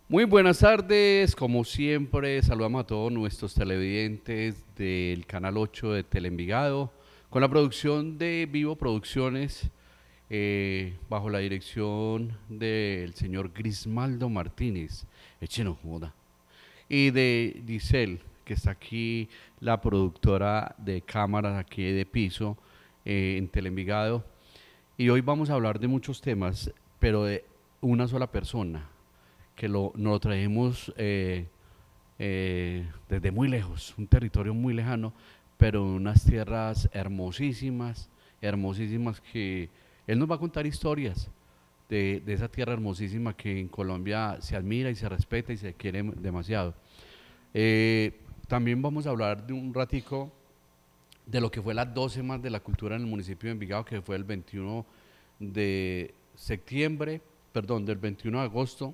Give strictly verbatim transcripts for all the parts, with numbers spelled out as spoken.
Muy buenas tardes, como siempre saludamos a todos nuestros televidentes del Canal ocho de Teleenvigado, con la producción de Vivo Producciones, eh, bajo la dirección del señor Grismaldo Martínez, échenos joda, y de Giselle, que está aquí, la productora de cámaras aquí de piso eh, en Teleenvigado. Y hoy vamos a hablar de muchos temas, pero de una sola persona, que lo, nos lo traemos eh, eh, desde muy lejos, un territorio muy lejano, pero unas tierras hermosísimas, hermosísimas que él nos va a contar historias de, de esa tierra hermosísima que en Colombia se admira y se respeta y se quiere demasiado. Eh, También vamos a hablar de un ratico de lo que fue las doce más de la cultura en el municipio de Envigado, que fue el veintiuno de septiembre, perdón, del veintiuno de agosto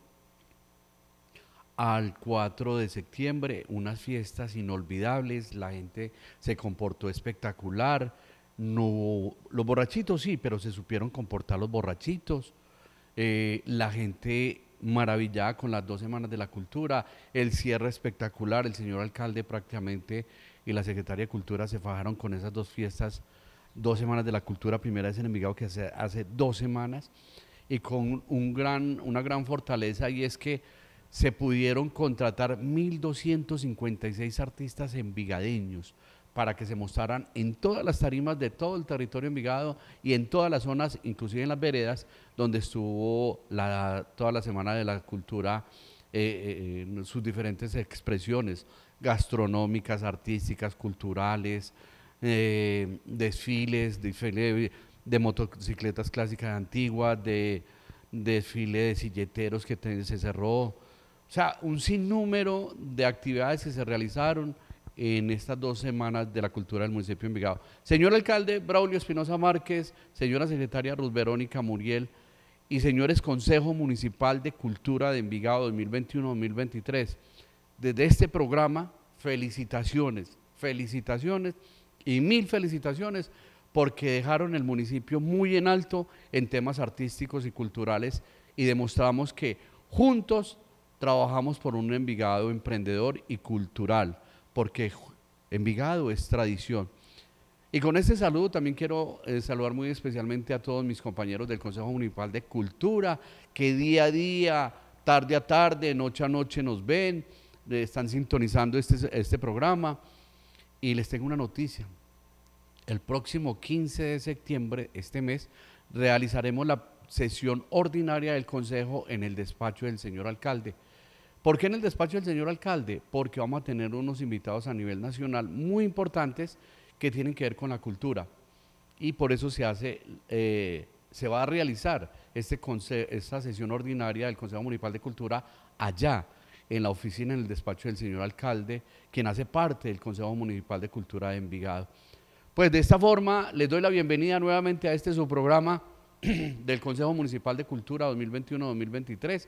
al cuatro de septiembre, unas fiestas inolvidables, la gente se comportó espectacular, no, los borrachitos sí, pero se supieron comportar los borrachitos, eh, la gente maravillada con las dos semanas de la cultura, el cierre espectacular, el señor alcalde prácticamente y la secretaria de Cultura se fajaron con esas dos fiestas, dos semanas de la cultura, primera vez en Envigado que hace, hace dos semanas, y con un gran, una gran fortaleza, y es que se pudieron contratar mil doscientos cincuenta y seis artistas envigadeños para que se mostraran en todas las tarimas de todo el territorio Envigado y en todas las zonas, inclusive en las veredas, donde estuvo la, toda la Semana de la Cultura, eh, eh, sus diferentes expresiones gastronómicas, artísticas, culturales, eh, desfiles, desfile de motocicletas clásicas antiguas, de desfile de silleteros que te, se cerró, o sea, un sinnúmero de actividades que se realizaron en estas dos semanas de la cultura del municipio de Envigado. Señor alcalde Braulio Espinosa Márquez, señora secretaria Ruth Verónica Muriel y señores Consejo Municipal de Cultura de Envigado dos mil veintiuno dos mil veintitrés, desde este programa, felicitaciones, felicitaciones y mil felicitaciones porque dejaron el municipio muy en alto en temas artísticos y culturales y demostramos que juntos trabajamos por un Envigado emprendedor y cultural, porque Envigado es tradición. Y con este saludo también quiero eh, saludar muy especialmente a todos mis compañeros del Consejo Municipal de Cultura, que día a día, tarde a tarde, noche a noche nos ven, eh, están sintonizando este, este programa. Y les tengo una noticia. El próximo quince de septiembre, este mes, realizaremos la sesión ordinaria del Consejo en el despacho del señor alcalde. ¿Por qué en el despacho del señor alcalde? Porque vamos a tener unos invitados a nivel nacional muy importantes que tienen que ver con la cultura. Y por eso se hace, eh, se va a realizar este esta sesión ordinaria del Consejo Municipal de Cultura allá, en la oficina, en el despacho del señor alcalde, quien hace parte del Consejo Municipal de Cultura de Envigado. Pues de esta forma les doy la bienvenida nuevamente a este su programa del Consejo Municipal de Cultura dos mil veintiuno dos mil veintitrés.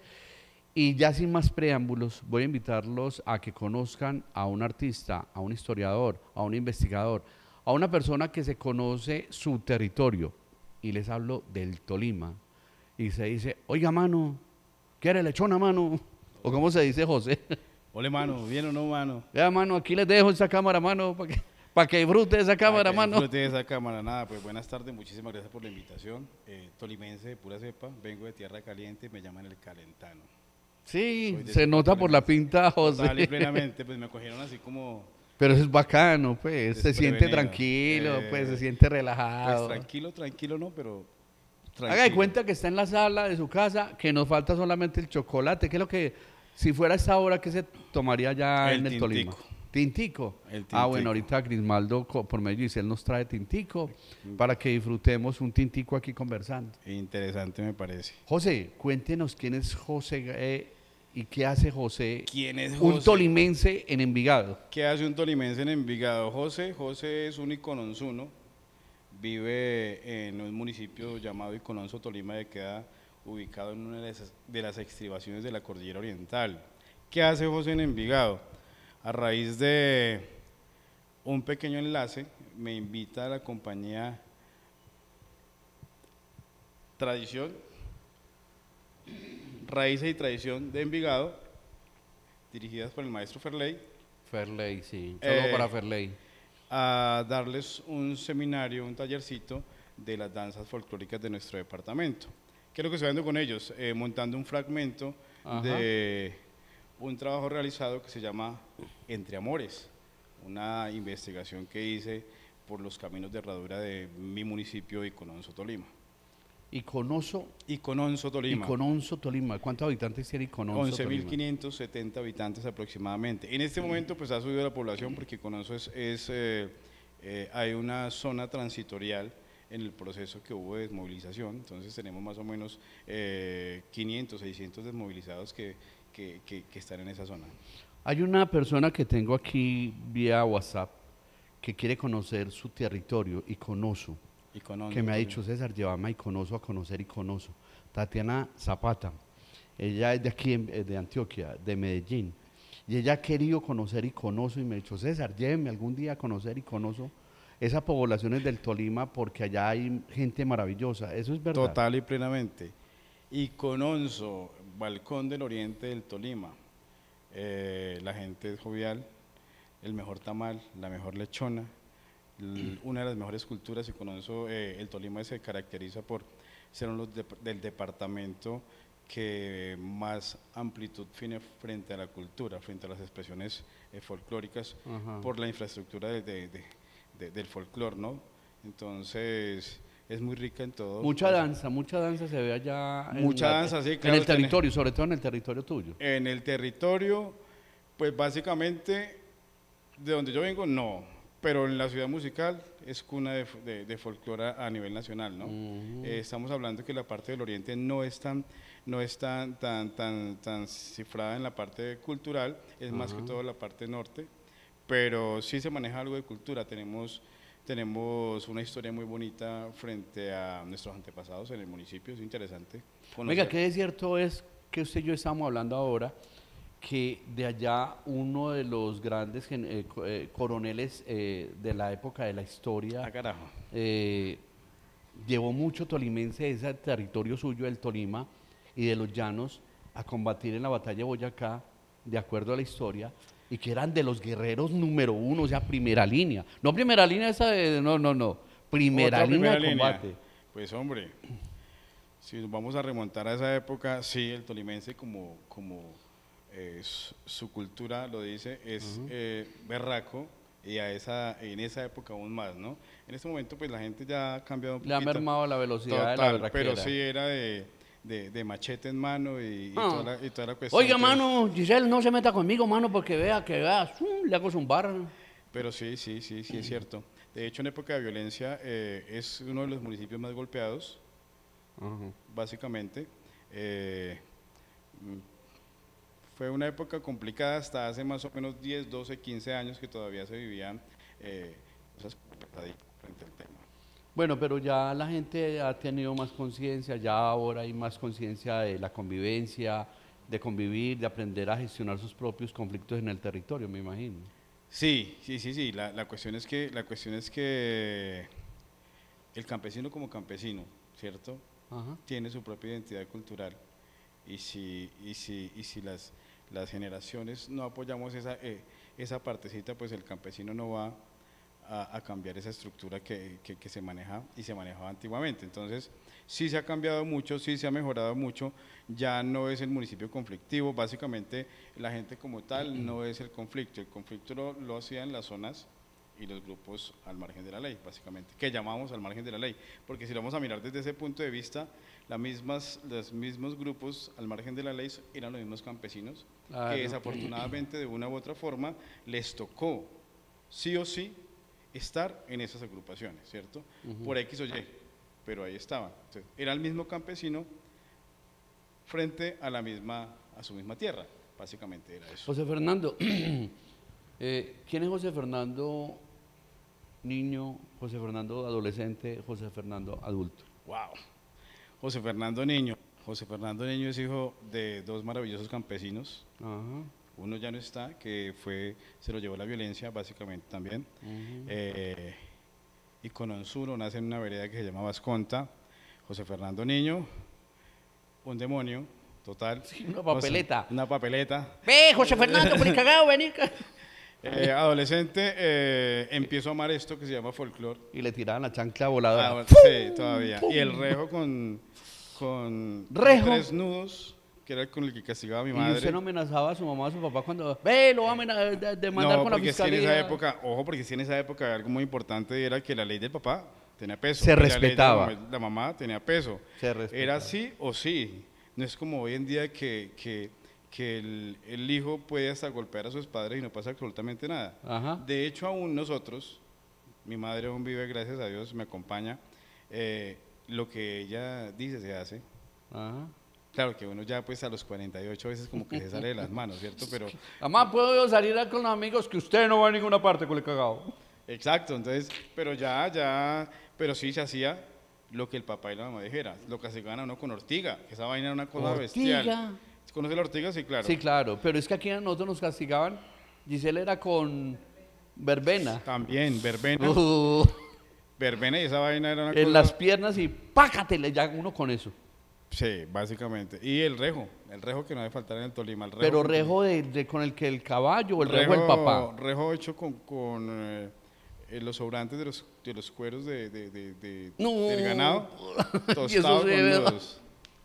Y ya sin más preámbulos, voy a invitarlos a que conozcan a un artista, a un historiador, a un investigador, a una persona que se conoce su territorio. Y les hablo del Tolima. Y se dice, oiga, mano, ¿quiere lechona, mano? ¿O cómo se dice, José? Ole, mano, ¿bien o no, mano? Vea, mano, aquí les dejo esa cámara, mano, para que, pa que disfrute esa Para cámara, que mano. disfrute de esa cámara. Nada, pues buenas tardes, muchísimas gracias por la invitación. Eh, tolimense de pura cepa, vengo de tierra caliente, me llaman el Calentano. Sí, Soy de se cepa nota por la tolimense. pinta, Total y José. plenamente, pues me cogieron así como Pero eso es bacano, pues, se siente desprevenido. tranquilo, pues, se Eh, siente pues relajado. tranquilo, tranquilo no, pero Haga de tranquilo. cuenta que está en la sala de su casa, que nos falta solamente el chocolate, que es lo que, si fuera esta hora, ¿qué se tomaría ya El en el Tolima? tintico, Tintico. el Ah, bueno, tintico. ahorita Grismaldo, co- por medio de Isel, nos trae tintico para que disfrutemos un tintico aquí conversando. Interesante me parece. José, cuéntenos quién es José eh, y qué hace José, ¿Quién es un José? tolimense en Envigado. ¿Qué hace un tolimense en Envigado? José, José es un icononzuno, vive en un municipio llamado Icononso, Tolima, que queda ubicado en una de las, de las estribaciones de la Cordillera Oriental. ¿Qué hace José en Envigado? A raíz de un pequeño enlace, me invita a la compañía Tradición, Raíces y Tradición de Envigado dirigidas por el maestro Ferley, Ferley, sí. Solo Eh, para Ferley. a darles un seminario, un tallercito de las danzas folclóricas de nuestro departamento. ¿Qué es lo que estoy haciendo con ellos? Eh, montando un fragmento Ajá. de un trabajo realizado que se llama Entre Amores, una investigación que hice por los caminos de herradura de mi municipio, Icononso, Tolima. Iconoso, Icononso, Tolima. Icononso, Tolima. ¿Cuántos habitantes tiene Icononso, once mil Tolima? quinientos setenta habitantes aproximadamente. En este momento pues ha subido la población porque Icononso es, es eh, eh, hay una zona transitorial en el proceso que hubo de desmovilización, entonces tenemos más o menos eh, quinientos, seiscientos desmovilizados que, que, que, que están en esa zona. Hay una persona que tengo aquí vía WhatsApp que quiere conocer su territorio, Iconoso, Icononso, que me ha Tolima. dicho, César, llévame a Iconoso a conocer Iconoso. Tatiana Zapata, ella es de aquí, en- eh, de Antioquia, de Medellín, y ella ha querido conocer Iconoso y me ha dicho, César, lléveme algún día a conocer Iconoso. Esas poblaciones del Tolima, porque allá hay gente maravillosa, eso es verdad. Total y plenamente. Icononso, Balcón del Oriente del Tolima. Eh, la gente es jovial, el mejor tamal, la mejor lechona, l- una de las mejores culturas. Icononso, eh, el Tolima se caracteriza por ser uno de- del departamento que más amplitud tiene frente a la cultura, frente a las expresiones eh, folclóricas, Ajá. por la infraestructura de- de- de- de- del folclore, ¿no? Entonces, es muy rica en todo. Mucha pues, danza, mucha danza se ve allá en, Mucha la- danza, sí, en claro, el tiene- territorio, sobre todo en el territorio tuyo. En el territorio, pues básicamente, de donde yo vengo, no, pero en la ciudad musical es cuna de, f- de, de folclore a a nivel nacional, ¿no? Ujú. Eh, estamos hablando que la parte del oriente no es tan, no es tan, tan, tan, tan cifrada en la parte cultural, es más que Ajá. todo la parte norte, pero sí se maneja algo de cultura. Tenemos, tenemos una historia muy bonita frente a nuestros antepasados en el municipio, es interesante conocer. Oiga, qué de cierto es que usted y yo estamos hablando ahora, que de allá uno de los grandes gen- eh, co- eh, coroneles eh, de la época de la Ah, historia carajo. eh, llevó mucho tolimense de ese territorio suyo del Tolima y de los llanos a combatir en la batalla de Boyacá, de acuerdo a la historia, y que eran de los guerreros número uno, o sea, primera línea. No primera línea esa de, no, no, no, primera Otra línea primera de línea. combate. Pues hombre, si nos vamos a remontar a esa época, sí, el tolimense como, como eh, su, su cultura lo dice, es eh, berraco, y a esa, en esa época aún más, ¿no? En este momento pues la gente ya ha cambiado un Le ha poquito. mermado la velocidad de la Total, berraquera. pero sí era de, de, de machete en mano y, y Ah. toda, la, y toda la cuestión. Oiga, entonces- mano, Giselle, no se meta conmigo, mano, porque vea, que vea, ¡zum! Le hago zumbar. Pero sí, sí, sí, sí es cierto. De hecho, en época de violencia eh, es uno de los municipios más golpeados, Ajá. básicamente. Eh, mm, fue una época complicada hasta hace más o menos diez, doce, quince años que todavía se vivían eh, cosas pesadillas frente al tema. Bueno, pero ya la gente ha tenido más conciencia, ya ahora hay más conciencia de la convivencia, de convivir, de aprender a gestionar sus propios conflictos en el territorio, me imagino. Sí, sí, sí, sí. La, la cuestión es que la cuestión es que el campesino como campesino, ¿cierto? Ajá. Tiene su propia identidad cultural, y si y si y si las las generaciones no apoyamos esa eh, esa partecita, pues el campesino no va a, a cambiar esa estructura que, que, que se maneja y se manejaba antiguamente. Entonces, sí se ha cambiado mucho, sí se ha mejorado mucho, ya no es el municipio conflictivo, básicamente la gente como tal no es el conflicto, el conflicto lo, lo hacían las zonas y los grupos al margen de la ley, básicamente, que llamamos al margen de la ley, porque si lo vamos a mirar desde ese punto de vista, las mismas, los mismos grupos al margen de la ley eran los mismos campesinos, Claro. que desafortunadamente de una u otra forma les tocó sí o sí estar en esas agrupaciones, ¿cierto? Ujú. Por X o Y, pero ahí estaban. Entonces, era el mismo campesino frente a la misma, a su misma tierra, básicamente era eso. José Fernando, eh, ¿quién es José Fernando niño, José Fernando adolescente, José Fernando adulto? Wow. José Fernando Niño. José Fernando Niño es hijo de dos maravillosos campesinos. Ajá. Uno ya no está, que fue, se lo llevó la violencia, básicamente también. Ujú. Eh, y con Onsuro nace en una vereda que se llama Vasconta. José Fernando Niño, un demonio total. Sí, una O sea, papeleta. una papeleta. Ve, José Fernando, por el cagado, vení. Eh, adolescente, eh, empiezo a amar esto que se llama folclore. Y le tiraban la chancla Ah, voladora. bueno, sí, todavía. Y el rejo con, con Rejo. tres nudos, que era con el que castigaba a mi Y madre. usted no amenazaba a su mamá o a su papá cuando, ve, lo va a amena- de- demandar No, con la porque es que en fiscalía. esa época, ojo, porque es que en esa época algo muy importante era que la ley del papá tenía peso. Se y la ley de la respetaba. mamá- La, mamá tenía peso. Se respetaba. Era sí o sí. No es como hoy en día que, que, que el, el hijo puede hasta golpear a sus padres y no pasa absolutamente nada. Ajá. De hecho, aún nosotros, mi madre aún vive, gracias a Dios, me acompaña, eh, lo que ella dice se hace. Ajá. Claro que uno ya pues a los cuarenta y ocho veces como que se sale de las manos, ¿cierto? Pero Mamá, ¿puedo yo salir a- con los amigos que usted no va a ninguna parte con el cagado? exacto, entonces, pero ya, ya, pero sí se hacía lo que el papá y la mamá dijera, lo castigaban a uno con ortiga, que esa vaina era una cosa Ortiga. bestial. ¿Conoce la ortiga? Sí, claro. Sí, claro, pero es que aquí a nosotros nos castigaban, Giselle era con verbena. También, verbena, Uh, verbena y esa vaina era una en cosa... las piernas y pácatele ya uno con eso. Sí, básicamente. Y el rejo, el rejo que no debe faltar en el Tolima. El rejo Pero con- rejo de, de- con el que el caballo o el rejo, el papá. Rejo hecho con, con eh, eh, los sobrantes de los, de los cueros de, de- de- de- No. del ganado, Y eso tostado se con ve- nudos.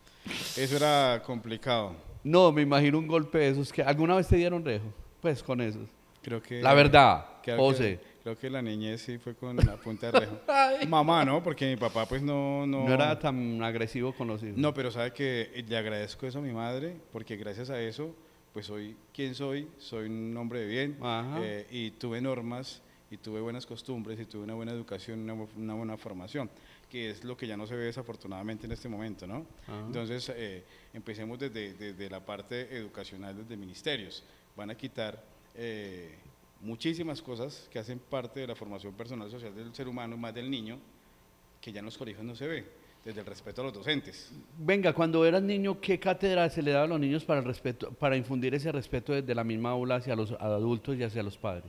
Eso era complicado. No, me imagino un golpe de esos que alguna vez te dieron rejo, pues con esos. Creo que, La verdad, creo José. Que, creo que la niñez sí fue con la punta de rejo. Ay. Mamá, ¿no? Porque mi papá pues no... No, No era tan agresivo con los hijos. No, pero sabe que le agradezco eso a mi madre, porque gracias a eso, pues soy quien soy, soy un hombre de bien, Ajá. eh, y tuve normas, y tuve buenas costumbres, y tuve una buena educación, una, bu- una buena formación, que es lo que ya no se ve desafortunadamente en este momento, ¿no? Ajá. Entonces, eh, empecemos desde, desde la parte educacional, desde ministerios. Van a quitar eh, muchísimas cosas que hacen parte de la formación personal social del ser humano, más del niño, que ya en los colegios no se ve, desde el respeto a los docentes. Venga, cuando eras niño, ¿qué cátedra se le daba a los niños para el respeto, para infundir ese respeto desde la misma aula hacia los adultos y hacia los padres?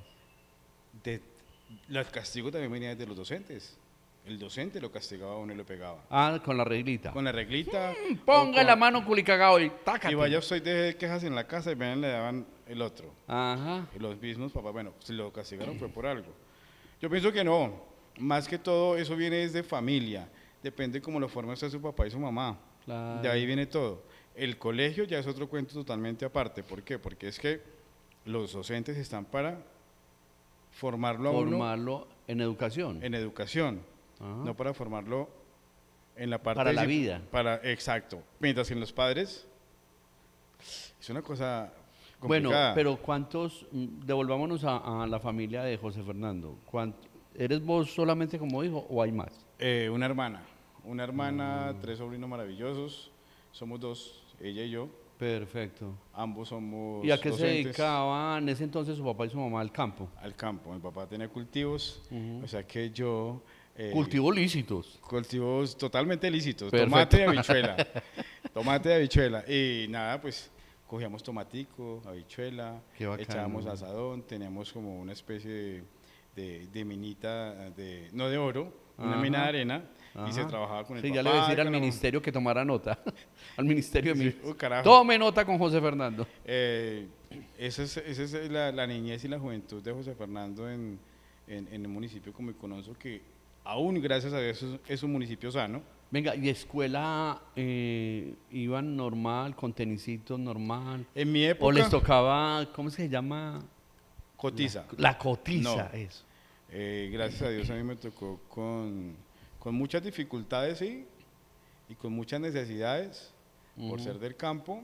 De, el castigo también venía desde los docentes. El docente lo castigaba a uno y lo pegaba. Ah, con la reglita. Con la reglita. Ponga o con- la mano culicagado y tácate. Y vaya usted de quejas en la casa y ven le daban el otro. Ajá. Y los mismos papás, bueno, si lo castigaron fue por algo. Yo pienso que no. Más que todo, eso viene desde familia. Depende cómo lo forma usted su papá y su mamá. Claro. De ahí viene todo. El colegio ya es otro cuento totalmente aparte. ¿Por qué? Porque es que los docentes están para formarlo a uno Formarlo en educación. en educación, Ajá. no para formarlo en la parte Para la discip- vida. Para, exacto. Mientras que en los padres es una cosa Bueno, complicada. pero ¿cuántos, mm, devolvámonos a, a la familia de José Fernando, ¿cuánto, ¿eres vos solamente como hijo o hay más? Eh, una hermana, una hermana, Mm. tres sobrinos maravillosos, somos dos, ella y yo, Perfecto. ambos somos ¿Y a qué se docentes. dedicaban en ese entonces su papá y su mamá al campo? Al campo. Mi papá tenía cultivos, Ujú. o sea que yo... eh, Cultivos lícitos. Cultivos totalmente lícitos, Perfecto. tomate y habichuela. Tomate y habichuela. Y nada, pues cogíamos tomatico, habichuela, Qué bacano. echábamos asadón, teníamos como una especie de, de, de minita, de, no de oro, una Ajá. mina de arena, y se Ajá. trabajaba con el Sí, papá. ya le voy a decir y al con la mamá. ministerio que tomara nota. Al ministerio de Sí, mi... uh, carajo. Tome nota con José Fernando. Eh, esa es, esa es la, la niñez y la juventud de José Fernando en, en, en el municipio como Icononso, que aún gracias a Dios es, es un municipio sano. Venga, ¿y escuela eh, iban normal, con tenisitos normal? En mi época, ¿O les tocaba, cómo se llama? cotiza. La cotiza, No. eso. Eh, gracias a Dios a mí me tocó con, con muchas dificultades, sí, y con muchas necesidades por Ujú. ser del campo,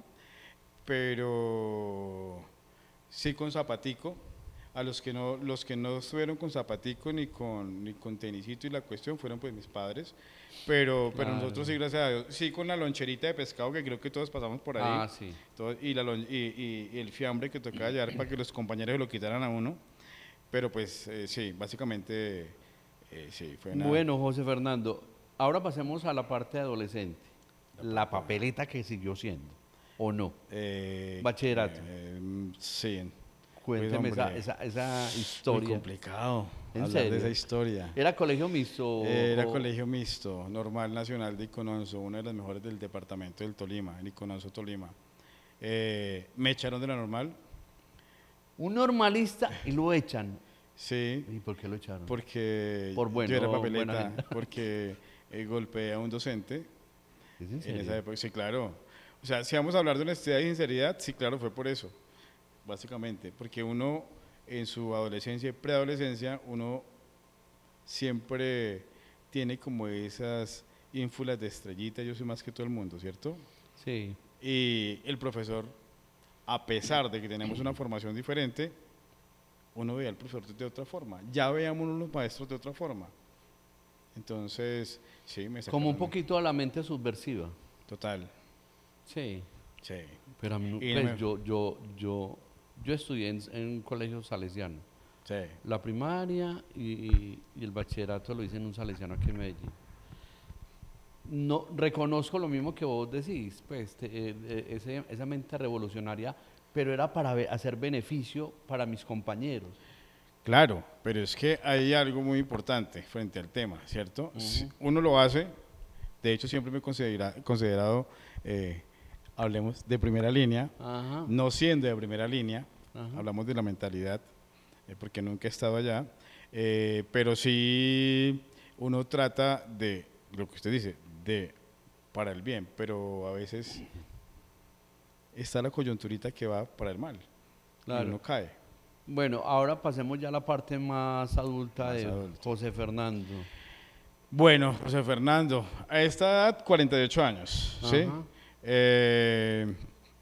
pero sí con zapatico. A los que no, los que no estuvieron con zapatico ni con, ni con tenisito y la cuestión fueron pues mis padres, pero, pero Claro. nosotros sí, gracias a Dios, sí con la loncherita de pescado que creo que todos pasamos por ahí, Ah, sí. todo- y, la lon- y, y- y el fiambre que tocaba llevar para que los compañeros lo quitaran a uno, pero pues eh, sí, básicamente eh, sí, fue una... Bueno, José Fernando, ahora pasemos a la parte adolescente. La papeleta que siguió siendo, ¿o no? eh, Bachillerato. eh, sí, Cuénteme esa, hombre, esa, esa Muy historia. complicado ¿En hablar serio? de esa historia. ¿Era colegio mixto? Era o- colegio mixto, normal nacional de Icononso, una de las mejores del departamento del Tolima, en Icononso, Tolima. Eh, me echaron de la normal, Un normalista y lo echan. sí, ¿Y por qué lo echaron? porque Por bueno, yo era buena papeleta, gente. porque eh, golpeé a un docente ¿Es en en serio? esa época. Sí, claro. O sea, si vamos a hablar de honestidad y sinceridad, sí, claro, fue por eso, básicamente, porque uno en su adolescencia y preadolescencia, uno siempre tiene como esas ínfulas de estrellita, yo soy más que todo el mundo, ¿cierto? Sí. Y el profesor, a pesar de que tenemos una formación diferente, uno veía al profesor de otra forma, ya veíamos los maestros de otra forma. Entonces, sí, me sacaron. Como un poquito a la mente subversiva. Total, Sí. sí. Pero a mí, no- Y pues, me- yo, yo, yo, yo estudié en, en un colegio salesiano. Sí, La primaria y, y- y el bachillerato lo hice en un salesiano aquí en Medellín. No, reconozco lo mismo que vos decís, pues, te- eh, eh, ese- esa mente revolucionaria, pero era para ve- hacer beneficio para mis compañeros. claro, pero es que hay algo muy importante frente al tema, ¿cierto? Si uno lo hace, de hecho siempre me he considera- considerado, eh, hablemos de primera línea, Ajá. no siendo de primera línea, Ajá. hablamos de la mentalidad, eh, porque nunca he estado allá, eh, pero sí uno trata de, lo que usted dice, de para el bien, pero a veces está la coyunturita que va para el mal, y Claro. uno cae. Bueno, ahora pasemos ya a la parte más adulta Más de adulta. José Fernando. Bueno, José Fernando, a esta edad, cuarenta y ocho años, ¿sí? Ajá. Eh,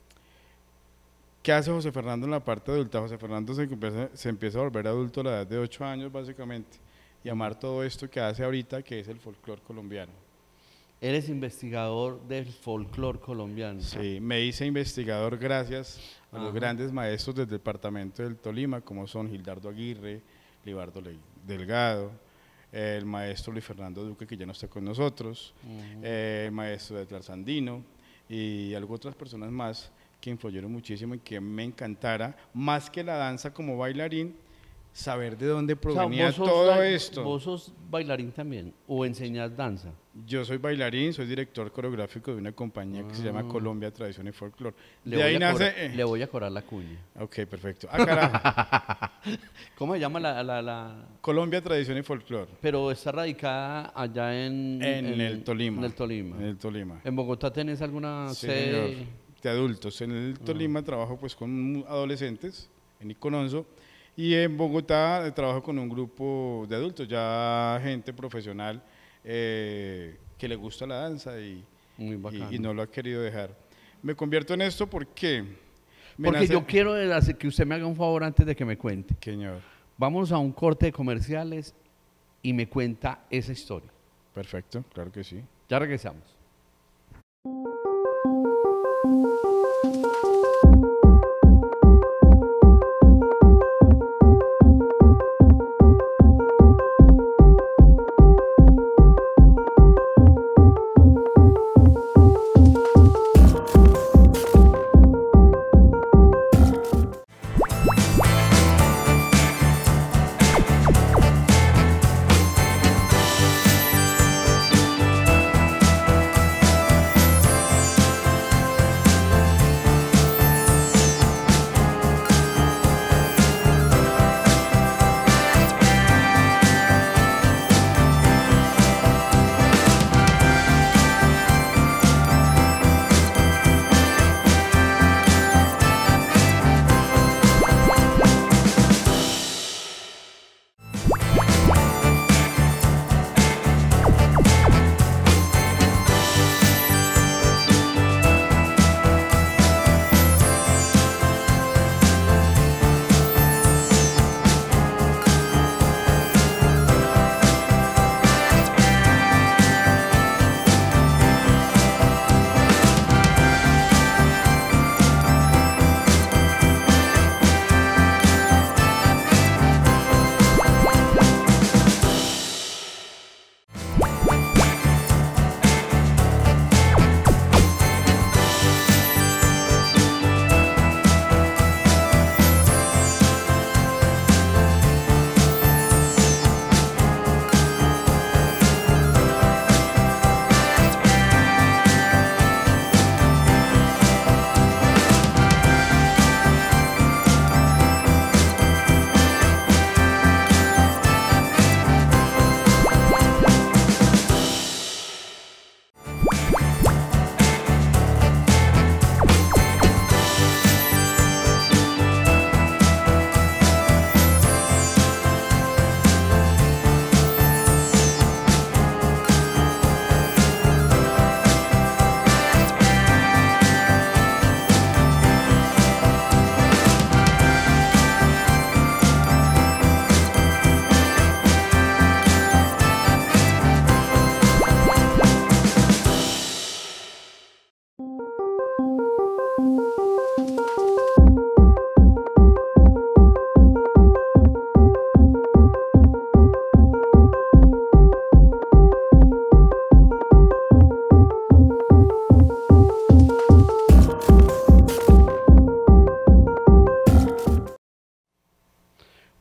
¿Qué hace José Fernando en la parte adulta? José Fernando se empieza, se empieza a volver adulto a la edad de ocho años, básicamente, y amar todo esto que hace ahorita, que es el folclore colombiano. Eres investigador del folclore colombiano. Sí, me hice investigador gracias a los Ajá. grandes maestros del departamento del Tolima, como son Gildardo Aguirre, Libardo Le- Delgado, el maestro Luis Fernando Duque, que ya no está con nosotros, Ujú. eh, el maestro Edgar Sandino y algunas otras personas más que influyeron muchísimo y que me encantara, más que la danza como bailarín, saber de dónde O sea, provenía vos sos todo ba- esto. ¿Vos sos bailarín también? ¿O enseñas danza? Yo soy bailarín, soy director coreográfico de una compañía que se llama Ah. Colombia Tradición y Folklore. Le, De voy, ahí a nace... cobrar, eh, le voy a cobrar la cuña. Ok, perfecto. Ah, carajo. ¿Cómo se llama la, la, la- Colombia Tradición y Folklore. Pero está radicada allá en... En, el Tolima. En el Tolima. En el Tolima. ¿En Bogotá tenés alguna Sí, sede? señor. De adultos. En el Tolima trabajo pues con adolescentes, en Icononso, y en Bogotá eh, trabajo con un grupo de adultos, ya gente profesional eh, que le gusta la danza y, Muy y- bacano. y no lo ha querido dejar. Me convierto en esto porque... me Porque nace- yo quiero hacer que usted me haga un favor antes de que me cuente. Señor, Vamos a un corte de comerciales y me cuenta esa historia. perfecto, claro que sí. Ya regresamos.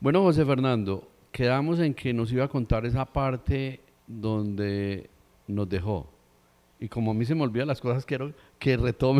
Bueno, José Fernando, quedamos en que nos iba a contar esa parte donde nos dejó. Y como a mí se me olvidan las cosas, quiero que retome.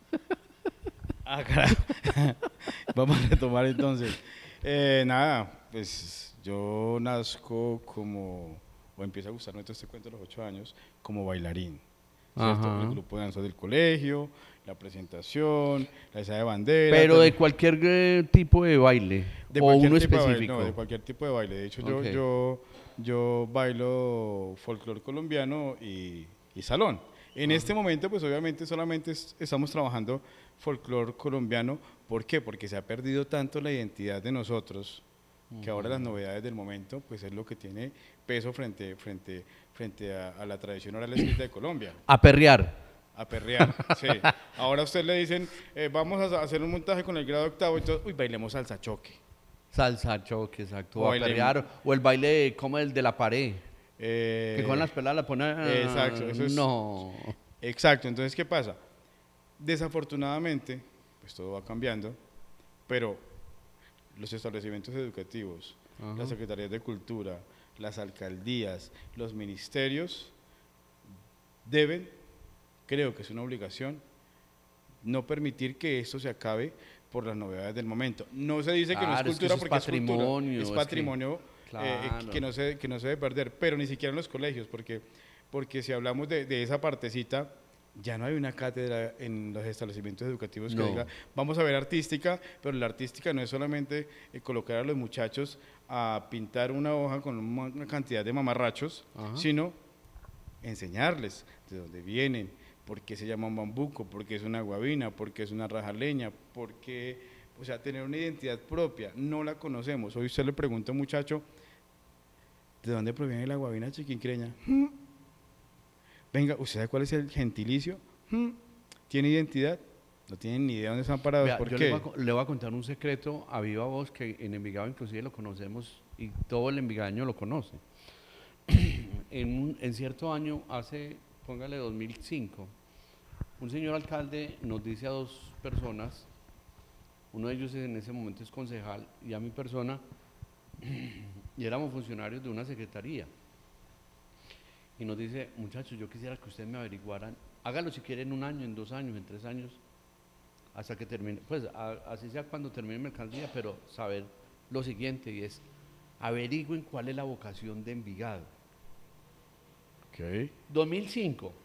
Ah, carajo. Vamos a retomar entonces. Eh, nada, pues yo nazco como, o empiezo a gustarme todo este cuento a los ocho años, como bailarín, ¿cierto? Ajá. El grupo de danza del colegio, la presentación, la izada de bandera. Pero tal- de cualquier eh, tipo de baile de o cualquier uno tipo de baile, específico. no, de cualquier tipo de baile. De hecho, yo, Ok. yo, yo bailo folclore colombiano y, y salón. En este momento, pues obviamente solamente es- estamos trabajando folclore colombiano. ¿Por qué? Porque se ha perdido tanto la identidad de nosotros, que ahora las novedades del momento, pues es lo que tiene peso frente, frente, frente a, a la tradición oral escrita de Colombia. A perrear. A perrear, sí. Ahora a usted le dicen, eh, vamos a hacer un montaje con el grado octavo, entonces, uy, bailemos salsa choque. Salsa, choque, exacto. O O a baile- perrear. O el baile como el de la pared. Eh, Que con las pelas la ponen. exacto, eso es- No. Exacto, entonces, ¿qué pasa? Desafortunadamente, pues todo va cambiando, pero los establecimientos educativos, Ajá. las secretarías de cultura, las alcaldías, los ministerios deben, creo que es una obligación, no permitir que esto se acabe por las novedades del momento. No se dice que no es Claro, es que cultura eso es porque es patrimonio, cultura, es es que- patrimonio eh, eh, Claro. que, no se, que no se debe perder, pero ni siquiera en los colegios, porque, porque si hablamos de, de esa partecita, ya no hay una cátedra en los establecimientos educativos que No. diga, vamos a ver artística, pero la artística no es solamente eh, colocar a los muchachos a pintar una hoja con una una cantidad de mamarrachos, Ajá. sino enseñarles de dónde vienen, por qué se llama un bambuco, por qué es una guabina, por qué es una rajaleña, por qué, o sea, tener una identidad propia, no la conocemos. Hoy usted le pregunta a un muchacho, ¿de dónde proviene la guabina chiquinquereña? "Mm". Venga, ¿usted sabe cuál es el gentilicio? "Mm". ¿Tiene identidad? No tienen ni idea dónde están parados, Vea, ¿por yo qué? le voy, a, co- le voy a contar un secreto a viva voz que en Envigado inclusive lo conocemos y todo el envigadeño lo conoce. en, un- en cierto año, hace, póngale dos mil cinco, un señor alcalde nos dice a dos personas, uno de ellos en ese momento es concejal y a mi persona, y éramos funcionarios de una secretaría. Y nos dice, muchachos, yo quisiera que ustedes me averiguaran, hágalo si quieren en un año, en dos años, en tres años, hasta que termine, pues a- así sea cuando termine mi alcaldía, pero saber lo siguiente y es, averigüen cuál es la vocación de Envigado. Ok. dos mil cinco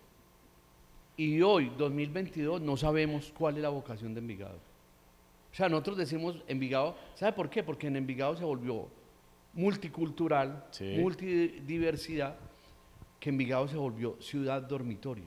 y hoy, dos mil veintidós, no sabemos cuál es la vocación de Envigado. O sea, nosotros decimos Envigado, ¿sabe por qué? Porque en Envigado se volvió multicultural, Sí. multidiversidad, que Envigado se volvió ciudad dormitorio.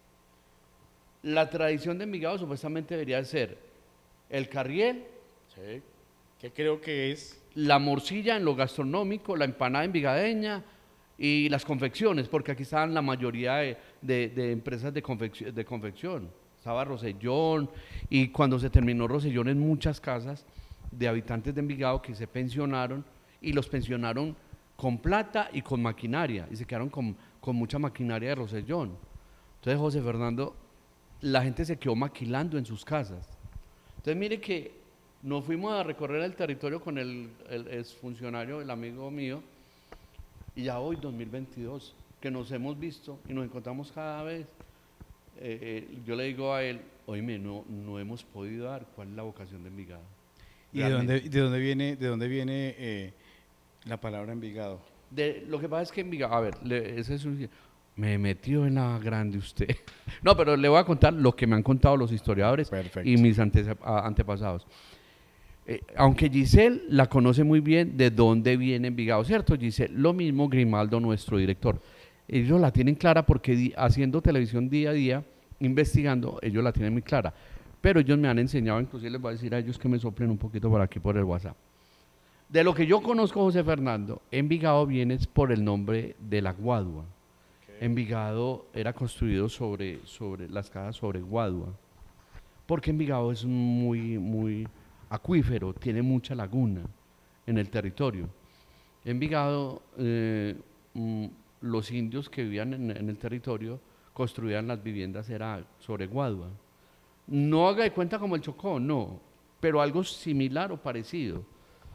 La tradición de Envigado supuestamente debería ser el carriel, Sí. ¿Qué creo que es? la morcilla en lo gastronómico, la empanada envigadeña y las confecciones, porque aquí estaban la mayoría de, de- de empresas de, confecci- de confección. Estaba Rosellón y cuando se terminó Rosellón en muchas casas de habitantes de Envigado que se pensionaron y los pensionaron con plata y con maquinaria y se quedaron con, con mucha maquinaria de Rosellón. Entonces, José Fernando, la gente se quedó maquilando en sus casas. Entonces, mire que nos fuimos a recorrer el territorio con el, el exfuncionario, el amigo mío, y ya hoy, dos mil veintidós, que nos hemos visto y nos encontramos cada vez, eh, eh, yo le digo a él, oíme, no, no hemos podido dar cuál es la vocación de Envigado. ¿Y de Realmente. dónde, de dónde viene, de dónde viene eh, la palabra Envigado? De, lo que pasa es que Envigado, a ver, le- ese es un- me metió en la grande usted. No, pero le voy a contar lo que me han contado los historiadores Perfecto. y mis antese- a- antepasados. Eh, aunque Giselle la conoce muy bien de dónde viene Envigado, ¿cierto? Giselle, lo mismo Grimaldo, nuestro director. Ellos la tienen clara porque di- haciendo televisión día a día, investigando, ellos la tienen muy clara. Pero ellos me han enseñado, inclusive les voy a decir a ellos que me soplen un poquito por aquí por el WhatsApp. De lo que yo conozco, José Fernando, Envigado viene es por el nombre de la Guadua. Envigado era construido sobre, sobre las casas sobre Guadua, porque Envigado es muy, muy acuífero, tiene mucha laguna en el territorio. Envigado, eh, mm, los indios que vivían en, en el territorio construían las viviendas era sobre Guadua. No haga de cuenta como el Chocó, no, pero algo similar o parecido.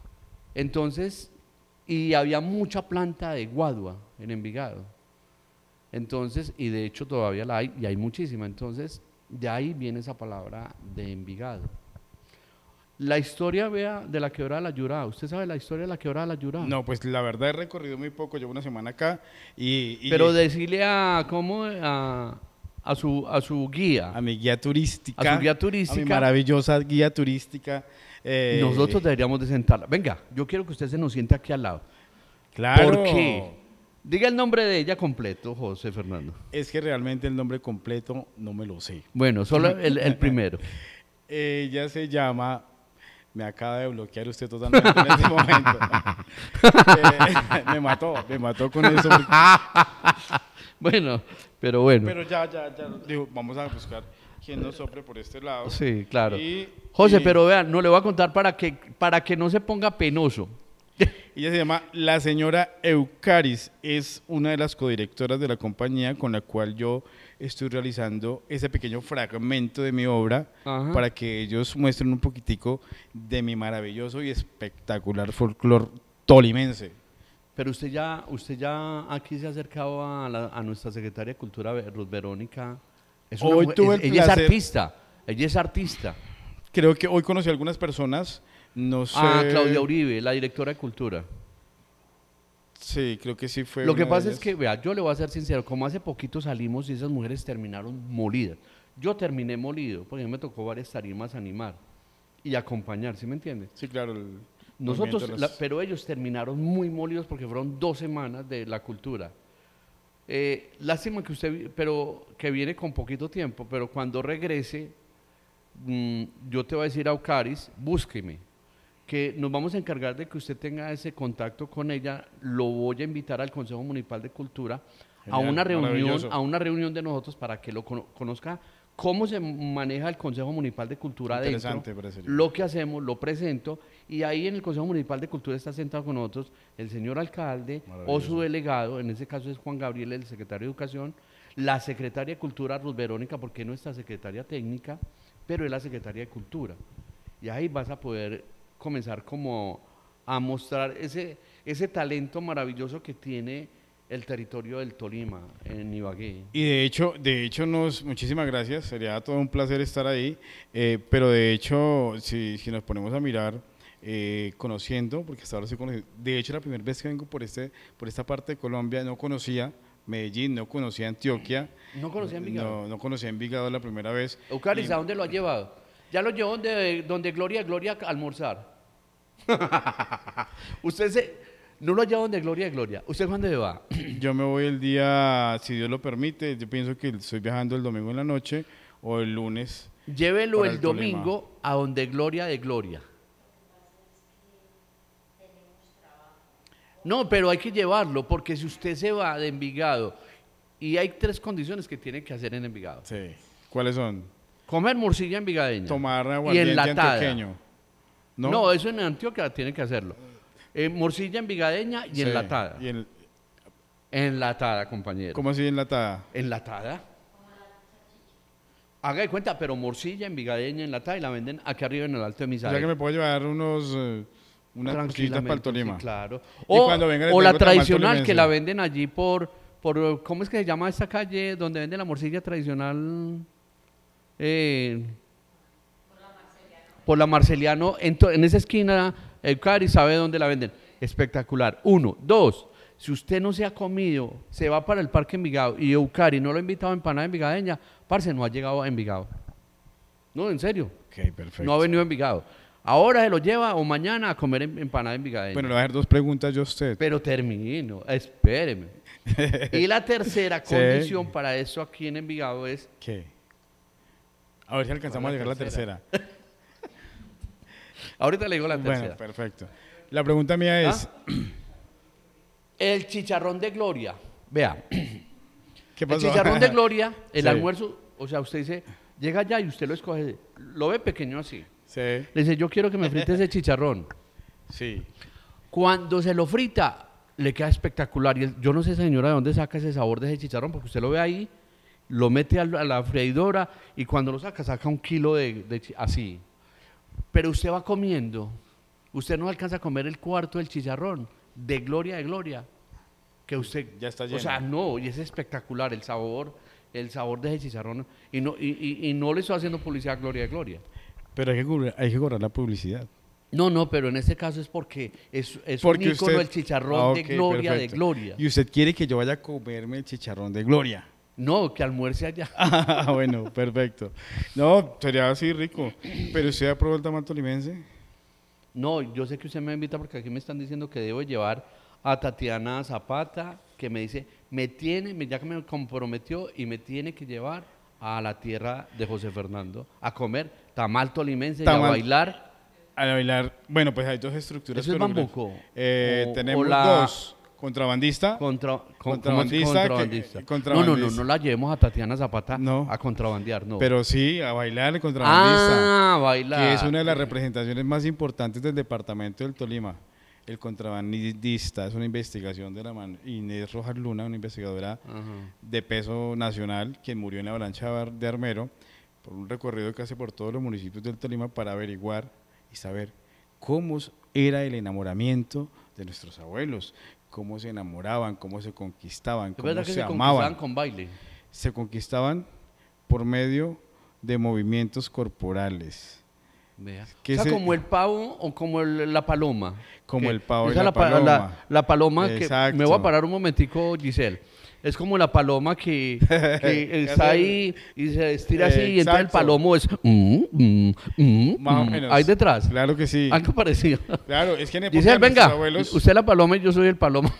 Entonces, y había mucha planta de guadua en Envigado. Entonces, y de hecho todavía la hay, y hay muchísima. Entonces, de ahí viene esa palabra de Envigado. La historia, vea, de la Quebrada de la Yurá. ¿Usted sabe la historia de la Quebrada de la Yurá? No, pues la verdad he recorrido muy poco, llevo una semana acá y... y Pero decirle a, ¿cómo? A, a, su, a su guía. a mi guía turística. A su guía A mi turística. maravillosa guía turística. eh, Nosotros deberíamos de sentarla. Venga, yo quiero que usted se nos siente aquí al lado. Claro. ¿Por qué? Diga el nombre de ella completo, José Fernando. Es que realmente el nombre completo no me lo sé. Bueno, solo el, el primero. Ella se llama... Me acaba de bloquear usted totalmente en este momento. Eh, me mató, me mató con eso. Bueno, pero bueno. Pero ya, ya, ya. Digo, vamos a buscar quién nos sopre por este lado. Sí, claro. Y, José, y- pero vean, no le voy a contar para que, para que no se ponga penoso. Ella se llama la señora Eucaris, es una de las codirectoras de la compañía con la cual yo estoy realizando ese pequeño fragmento de mi obra Ajá. para que ellos muestren un poquitico de mi maravilloso y espectacular folclore tolimense. Pero usted ya, usted ya aquí se ha acercado a, la- a nuestra secretaria de Cultura, Ve- Ruth Verónica. Es una Hoy mujer- tuve es- el ella es placer- artista, ella es artista. Creo que hoy conocí a algunas personas, no sé... Ah, Claudia Uribe, la directora de Cultura. Sí, creo que sí fue Lo que una de pasa es ellas. que, vea, yo le voy a ser sincero, como hace poquito salimos y esas mujeres terminaron molidas. Yo terminé molido, porque a mí me tocó varias tarimas animar y acompañar, ¿sí me entiende? Sí, claro. el Nosotros, movimiento de la- las- pero ellos terminaron muy molidos porque fueron dos semanas de la cultura. Eh, lástima que usted, vi- pero que viene con poquito tiempo, pero cuando regrese, mm, yo te voy a decir a Eucaris, búsqueme, que nos vamos a encargar de que usted tenga ese contacto con ella. Lo voy a invitar al Consejo Municipal de Cultura a Genial, una reunión, maravilloso. a una reunión de nosotros para que lo cono- conozca cómo se maneja el Consejo Municipal de Cultura adentro, Interesante, parecería. lo que hacemos, lo presento, y ahí en el Consejo Municipal de Cultura está sentado con nosotros el señor alcalde o Maravilloso. su delegado, en este caso es Juan Gabriel, el secretario de Educación, la secretaria de Cultura, Ruth Verónica, porque es nuestra secretaria técnica, pero es la secretaria de Cultura. Y ahí vas a poder comenzar como a mostrar ese, ese talento maravilloso que tiene el territorio del Tolima, en Ibagué. Y de hecho, de hecho nos, muchísimas gracias, sería todo un placer estar ahí, eh, pero de hecho, si, si nos ponemos a mirar, eh, conociendo, porque hasta ahora estoy conociendo, de hecho la primera vez que vengo por, este, por esta parte de Colombia, no conocía Medellín, no conocía Antioquia, ¿No conocía Envigado? no, no conocía Envigado la primera vez. Eucaris, Y- ¿a dónde lo ha llevado? Ya lo llevó donde, donde Gloria, Gloria a almorzar. Usted se, no lo ha llevado donde Gloria, Gloria. ¿Usted cuándo se va? Yo me voy el día, si Dios lo permite, yo pienso que estoy viajando el domingo en la noche o el lunes. Llévelo Para el, el Tolima. domingo a donde Gloria de Gloria. No, pero hay que llevarlo, porque si usted se va de Envigado, y hay tres condiciones que tiene que hacer en Envigado. Sí. ¿Cuáles son? Comer morcilla envigadeña. Tomar y aguardiente enlatada. antioqueño. ¿No? ¿No? eso en Antioquia tiene que hacerlo. Eh, morcilla envigadeña y Sí. enlatada. ¿Y en- Enlatada, compañero. ¿Cómo así enlatada? ¿Enlatada? Haga de cuenta, pero morcilla envigadeña enlatada y la venden aquí arriba en el Alto de O Misael. sea que me puedo llevar unos, eh, unas cositas para el Tolima. Sí, claro. Y O, cuando venga les o la traigo tamal tradicional que tolimense. la venden allí por, por, ¿cómo es que se llama esta calle donde venden la morcilla tradicional? Eh, por la Marceliano, en, to- en esa esquina, Eucari sabe dónde la venden. Espectacular. Uno. Dos. Si usted no se ha comido, se va para el Parque Envigado y Eucari no lo ha invitado a empanada envigadeña, parce, no ha llegado a Envigado. No, en serio. Ok, perfecto. No ha venido a Envigado. Ahora se lo lleva o mañana a comer em- empanada envigadeña. Bueno, le voy a hacer dos preguntas yo a usted. Pero termino, espéreme. Y la tercera Sí. condición para eso aquí en Envigado es, ¿Qué? A ver si alcanzamos a la llegar a la tercera. tercera. ahorita le digo la tercera. Bueno, perfecto. La pregunta mía es, ¿Ah? El chicharrón de Gloria. Vea, ¿qué el pasó? chicharrón de Gloria, el Sí. almuerzo, o sea, usted dice, llega allá y usted lo escoge, lo ve pequeño así. Sí, Le dice, yo quiero que me frite ese chicharrón. sí. Cuando se lo frita, le queda espectacular. Y el- yo no sé, señora, de dónde saca ese sabor de ese chicharrón, porque usted lo ve ahí, lo mete al- a la freidora y cuando lo saca, saca un kilo de, de chi- así. Pero usted va comiendo Usted no alcanza a comer el cuarto del chicharrón, de gloria de gloria, que usted... Ya está lleno. O sea, no, y es espectacular el sabor, el sabor de ese chicharrón. Y no, y, y, y no le estoy haciendo publicidad a gloria de gloria. Pero hay que, cubrir- hay que cobrar la publicidad. No, no, pero en este caso es porque es, es Porque un ícono usted- del chicharrón Ah, de ok, gloria, perfecto. de gloria. Y usted quiere que yo vaya a comerme el chicharrón de gloria. No, que almuerce allá. Ah, bueno, perfecto. No, sería así rico. Pero usted aprobó el tamal tolimense. No, yo sé que usted me invita porque aquí me están diciendo que debo llevar a Tatiana Zapata, que me dice, me tiene, me- ya que me comprometió y me tiene que llevar a la tierra de José Fernando a comer tamal tolimense y a Tamal. bailar. A bailar. Bueno, pues hay dos estructuras. ¿Eso es coreográficas. bambuco? Eh, O- tenemos o la- dos. Contrabandista. Contra, con- Contrabandista ¿cómo es? que- Contrabandista. eh, No, no, no, contrabandista. no la llevemos a Tatiana Zapata No. a contrabandear, no. Pero sí, a bailar el contrabandista. ah, bailar. Que es una de las representaciones más importantes del departamento del Tolima. El contrabandista es una investigación de la man Inés Rojas Luna, una investigadora Ajá. de peso nacional, quien murió en la avalancha de Armero, por un recorrido que hace por todos los municipios del Tolima para averiguar y saber cómo era el enamoramiento de nuestros abuelos, cómo se enamoraban, cómo se conquistaban, Es cómo verdad que se, se amaban. conquistaban con baile. Se conquistaban por medio de movimientos corporales. Vea. Que O sea, ese- como el pavo o como el- la paloma. Como Que el pavo y esa la pa- paloma. La, la paloma que... Exacto. Me voy a parar un momentico, Giselle. Es como la paloma que, que está ahí y se estira así y entonces el Exacto. palomo es... mm, mm, mm, Más o mm. menos. Ahí detrás. Claro que sí. Algo parecido. Claro, es que en época Giselle, de nuestros venga. abuelos, Usted es la paloma y yo soy el palomo.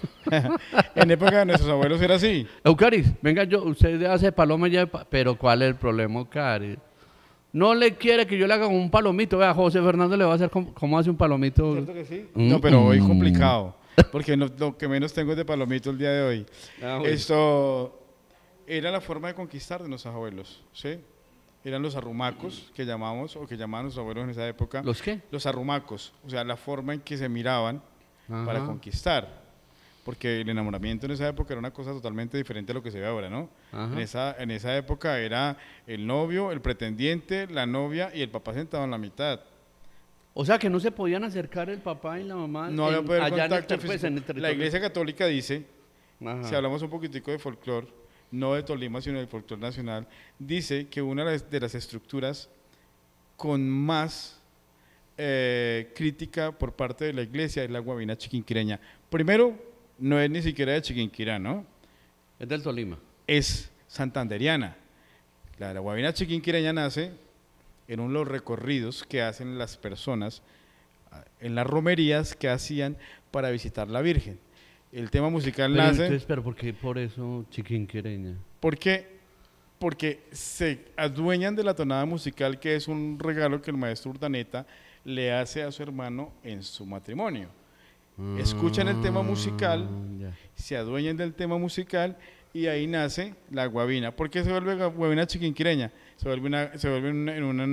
en época de nuestros abuelos era así. Eucaris, venga yo. Usted hace paloma y ya... pa- Pero ¿cuál es el problema, Eucaris? No le quiere que yo le haga un palomito. Vea, José Fernando le va a hacer como, cómo hace un palomito. ¿Cierto que sí? Mm, No, pero hoy mm. complicado, porque no- lo que menos tengo es de palomito el día de hoy. Ah, bueno. Esto era la forma de conquistar de nuestros abuelos, ¿sí? Eran los arrumacos que llamamos, o que llamaban nuestros abuelos en esa época. ¿Los qué? Los arrumacos, o sea, la forma en que se miraban para Ajá. conquistar. Porque el enamoramiento en esa época era una cosa totalmente diferente a lo que se ve ahora, ¿no? Ajá. En esa, en esa época era el novio, el pretendiente, la novia y el papá sentado en la mitad. O sea, que no se podían acercar el papá y la mamá. No había en- poder allá en el contacto ter- pues, físico. en el La territorio. Iglesia Católica dice, Ajá. si hablamos un poquitico de folclore, no de Tolima, sino del folclore nacional, dice que una de las- de las estructuras con más eh, crítica por parte de la Iglesia es la guabina chiquinquireña. Primero, no es ni siquiera de Chiquinquirá, ¿no? Es del Tolima. Es santanderiana. La, la guabina chiquinquireña nace en uno de los recorridos que hacen las personas ah, en las romerías que hacían para visitar la Virgen. El tema musical Pero nace entonces, pero ¿por qué por eso chiquinquereña? porque, porque se adueñan de la tonada musical, que es un regalo que el maestro Urdaneta le hace a su hermano en su matrimonio. Escuchan el tema musical, Ah, ya. se adueñan del tema musical y ahí nace la guabina. ¿Por qué se vuelve gua- guabina chiquinquireña? Se vuelve, una, se vuelve en, una, en, una,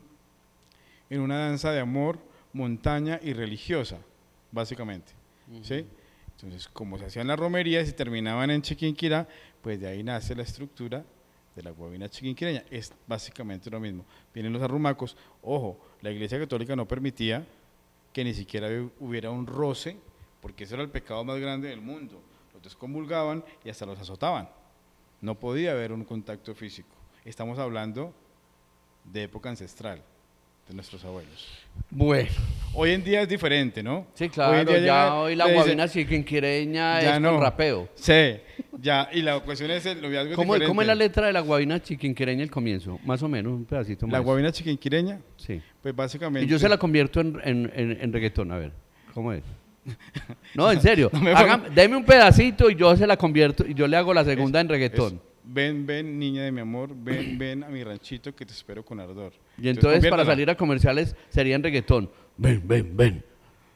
en una danza de amor, montaña y religiosa, básicamente. ¿Sí? Entonces, como se hacían las romerías y terminaban en Chiquinquirá, pues de ahí nace la estructura de la guabina chiquinquireña. Es básicamente lo mismo. Vienen los arrumacos. Ojo, la Iglesia Católica no permitía que ni siquiera hubiera un roce, porque ese era el pecado más grande del mundo. Los descomulgaban y hasta los azotaban. No podía haber un contacto físico. Estamos hablando de época ancestral, de nuestros abuelos. Bueno, Hoy en día es diferente, ¿no? sí, Hoy claro, en día ya llega- hoy la le dicen, guabina chiquinquereña ya es no. con rapeo. Sí, ya, y la cuestión es el noviazgo es ¿Cómo, diferente. ¿Cómo es la letra de la guabina chiquinquereña al comienzo? Más o menos, un pedacito más. La guabina chiquinquireña, Sí. pues básicamente... Y yo se la convierto en, en, en, en reggaetón, a ver, ¿cómo es? No, en serio, No me Hagan- deme un pedacito y yo se la convierto y yo le hago la segunda es- en reggaetón. es, ven, ven, niña de mi amor, ven, ven a mi ranchito que te espero con ardor. Y entonces para conviértela. salir a comerciales sería en reggaetón. Ven, ven, ven.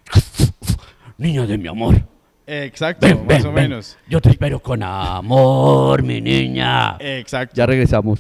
Niña de mi amor. Exacto, Ven, más ven, o ven. menos. Yo te espero con amor, mi niña. Exacto. Ya regresamos.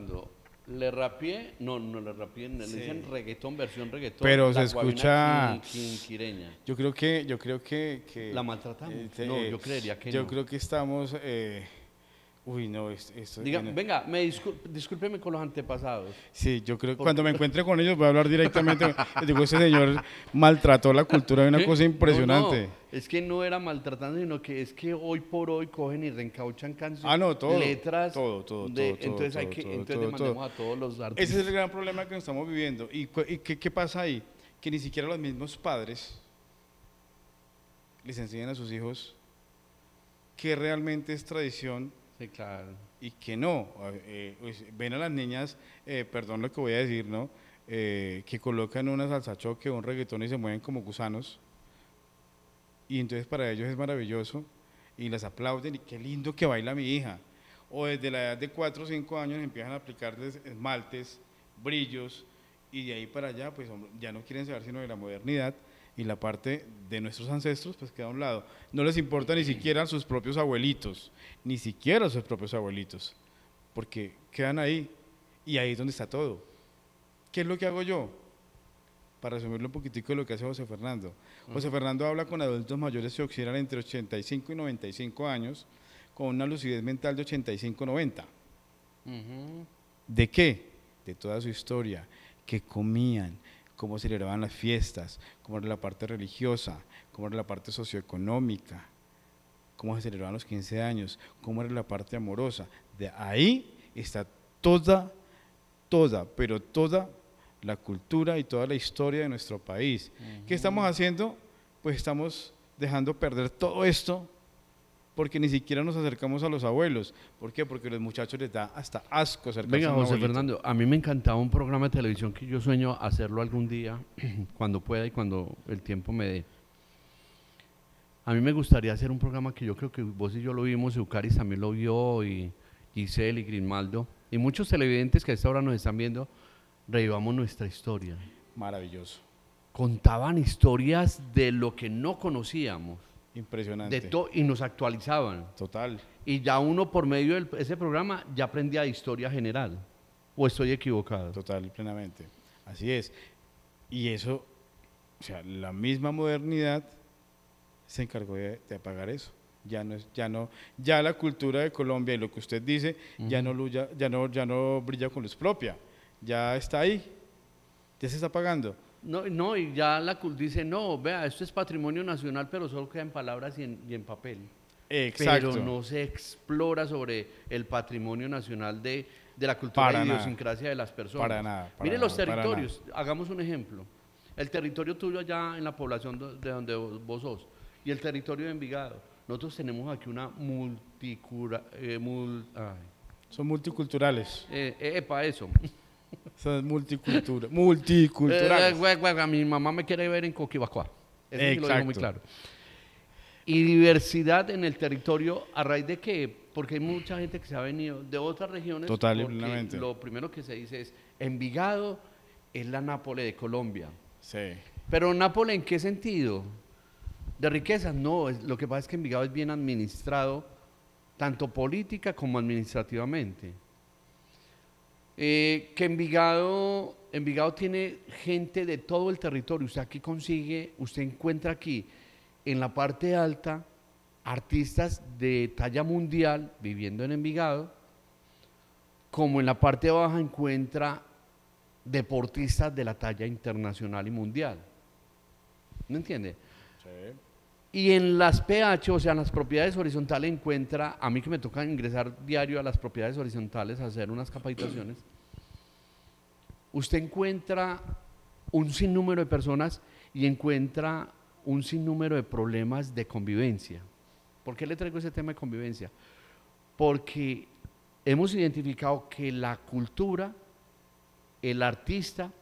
Fernando, le rapié, no, no le rapié, le Sí. dicen reggaetón, versión reggaetón. Pero la se guabina escucha- quin- quinquireña. Yo creo que, yo creo que, que ¿La maltratamos? este, No, yo creería que yo no. creo que estamos, eh, uy, no, es- esto, Diga, bueno, venga, me discul- discúlpeme con los antepasados. sí, yo creo que Por- cuando me encuentre con ellos voy a hablar directamente. Les digo, ese señor maltrató la cultura de una ¿Qué? cosa impresionante. No, no, es que no era maltratando, sino que es que hoy por hoy cogen y reencauchan canciones, Ah, no, todo, letras. todo, todo, de- todo, todo, entonces hay todo, que, todo, entonces todo, demandemos todo. a todos los artistas. Ese es el gran problema que estamos viviendo. ¿Y, cu- y qué, qué pasa ahí? Que ni siquiera los mismos padres les enseñan a sus hijos qué realmente es tradición Sí, claro. y que no. Eh, pues, ven a las niñas, eh, perdón lo que voy a decir, ¿no? Eh, que colocan una salsa choque o un reggaetón y se mueven como gusanos. Y entonces para ellos es maravilloso y las aplauden y qué lindo que baila mi hija. O desde la edad de cuatro o cinco años empiezan a aplicar des- esmaltes, brillos y de ahí para allá pues hombre, ya no quieren saber sino de la modernidad y la parte de nuestros ancestros pues queda a un lado. No les importa ni siquiera a sus propios abuelitos, ni siquiera a sus propios abuelitos, porque quedan ahí y ahí es donde está todo. ¿Qué es lo que hago yo? Para resumirlo un poquitico de lo que hace José Fernando. José Fernando habla con adultos mayores que oscilan entre ochenta y cinco y noventa y cinco años, con una lucidez mental de ochenta y cinco a noventa. Ujú. ¿De qué? De toda su historia, qué comían, cómo celebraban las fiestas, cómo era la parte religiosa, cómo era la parte socioeconómica, cómo se celebraban los quince años, cómo era la parte amorosa. De ahí está toda, toda, pero toda la cultura y toda la historia de nuestro país. ¿Qué estamos haciendo? Pues estamos dejando perder todo esto porque ni siquiera nos acercamos a los abuelos. ¿Por qué? Porque a los muchachos les da hasta asco acercarse Venga, a un José abuelito. Fernando, a mí me encantaba un programa de televisión que yo sueño hacerlo algún día, cuando pueda y cuando el tiempo me dé. A mí me gustaría hacer un programa que yo creo que vos y yo lo vimos, Eucaris también lo vio, y Giselle y Grimaldo, y muchos televidentes que a esta hora nos están viendo, revivamos nuestra historia. Maravilloso, Contaban historias de lo que no conocíamos, impresionante. de to- y nos actualizaban. Total. Y ya uno por medio de ese programa ya aprendía de historia general. ¿O estoy equivocado? Total, plenamente. Así es. Y eso, o sea, la misma modernidad se encargó de, de apagar eso. Ya no es, ya no, ya la cultura de Colombia y lo que usted dice, ya no luya- ya no, ya no brilla con luz propia. Ya está ahí. Ya se está apagando. No, no, y ya la C U L dice, no, vea, esto es patrimonio nacional, pero solo queda en palabras y en, y en papel. Exacto. Pero no se explora sobre el patrimonio nacional de, de la cultura Para y nada. idiosincrasia de las personas. Para nada, para Mire nada, los para territorios, hagamos un ejemplo. El territorio tuyo allá en la población do- de donde vos, vos sos y el territorio de Envigado. Nosotros tenemos aquí una multicura, eh, mul- ay, Son multiculturales. eh, eh, epa, eso. Son multicultura, Eh, multiculturales. güey, güey, a mi mamá me quiere ver en Coquibacoa. Eso sí lo digo muy Exacto. claro. Y diversidad en el territorio, ¿a raíz de qué? Porque hay mucha gente que se ha venido de otras regiones. Total y porque plenamente. lo primero que se dice es, Envigado es la Nápoles de Colombia. Sí. Pero Nápoles, ¿en qué sentido? De riquezas, no. es- lo que pasa es que Envigado es bien administrado, tanto política como administrativamente. Eh, que Envigado, Envigado tiene gente de todo el territorio. Usted aquí consigue, usted encuentra aquí en la parte alta artistas de talla mundial viviendo en Envigado, como en la parte baja encuentra deportistas de la talla internacional y mundial. ¿No entiende? Sí. Y en las P H, o sea, en las propiedades horizontales, encuentra, a mí que me toca ingresar diario a las propiedades horizontales a hacer unas capacitaciones, usted encuentra un sinnúmero de personas y encuentra un sinnúmero de problemas de convivencia. ¿Por qué le traigo ese tema de convivencia? Porque hemos identificado que la cultura, el artista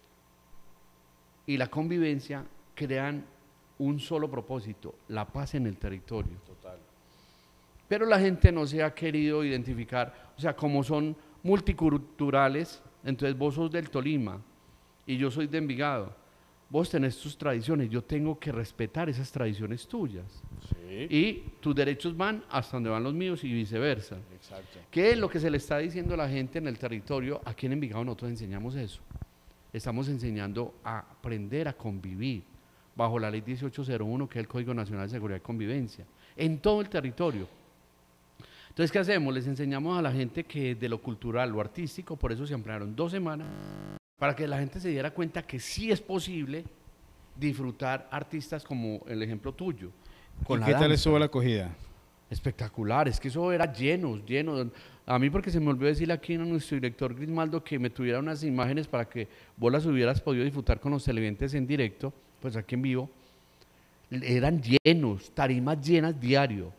y la convivencia crean un solo propósito, la paz en el territorio. Total. Pero la gente no se ha querido identificar, o sea, como son multiculturales, entonces vos sos del Tolima y yo soy de Envigado. vos tenés tus tradiciones, yo tengo que respetar esas tradiciones tuyas. Sí. Y tus derechos van hasta donde van los míos y viceversa. Exacto. ¿Qué es lo que se le está diciendo a la gente en el territorio? Aquí en Envigado nosotros enseñamos eso. Estamos enseñando a aprender a convivir bajo la ley dieciocho cero uno, que es el Código Nacional de Seguridad y Convivencia, en todo el territorio. Entonces, ¿qué hacemos? Les enseñamos a la gente que de lo cultural, lo artístico, por eso se ampliaron dos semanas, para que la gente se diera cuenta que sí es posible disfrutar artistas como el ejemplo tuyo. Con ¿Y qué tal estuvo la acogida? Espectacular, es que eso era lleno, lleno. A mí, porque se me olvidó decirle aquí a nuestro director Grismaldo que me tuviera unas imágenes para que vos las hubieras podido disfrutar con los televidentes en directo, pues aquí en vivo. Eran llenos, tarimas llenas diario.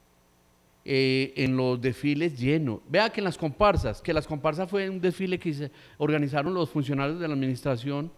Eh, en los desfiles llenos. Vea que en las comparsas, que las comparsas fue un desfile que se organizaron los funcionarios de la administración.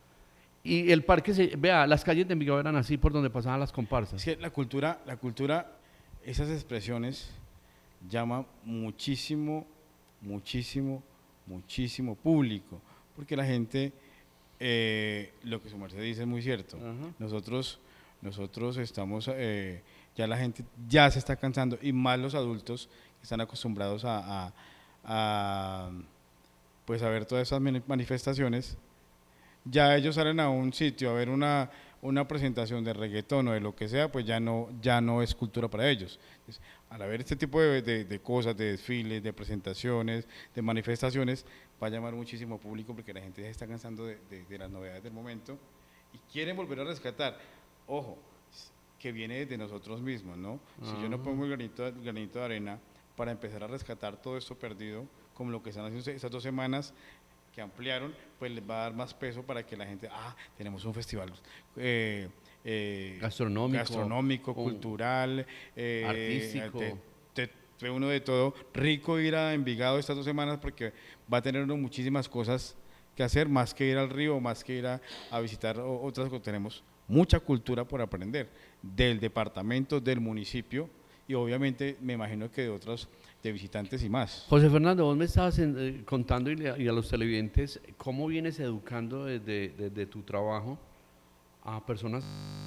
Y el parque, se, vea, las calles de Envigado eran así por donde pasaban las comparsas. Es que la cultura, la cultura, esas expresiones llama muchísimo, muchísimo, muchísimo público, porque la gente, eh, lo que su merced dice es muy cierto. Uh-huh. Nosotros, nosotros estamos, eh, ya la gente ya se está cansando, y más los adultos que están acostumbrados a, a, a pues a ver todas esas manifestaciones. Ya ellos salen a un sitio a ver una, una presentación de reggaetón o de lo que sea, pues ya no, ya no es cultura para ellos. Entonces, al haber este tipo de, de, de cosas, de desfiles, de presentaciones, de manifestaciones, va a llamar muchísimo público, porque la gente se está cansando de, de, de las novedades del momento y quieren volver a rescatar. Ojo, que viene desde nosotros mismos, ¿no? Uh-huh. Si yo no pongo el granito, el granito de arena para empezar a rescatar todo esto perdido, como lo que están haciendo estas dos semanas, que ampliaron, pues les va a dar más peso para que la gente, ah, tenemos un festival eh, eh, gastronómico, gastronómico uh, cultural, eh, artístico, te, te, te uno de todo, rico ir a Envigado estas dos semanas, porque va a tener uno muchísimas cosas que hacer, más que ir al río, más que ir a, a visitar otras cosas. Tenemos mucha cultura por aprender, del departamento, del municipio, y obviamente me imagino que de otros, de visitantes y más. José Fernando, vos me estabas en, eh, contando y, le, y a los televidentes cómo vienes educando desde, desde tu trabajo a personas,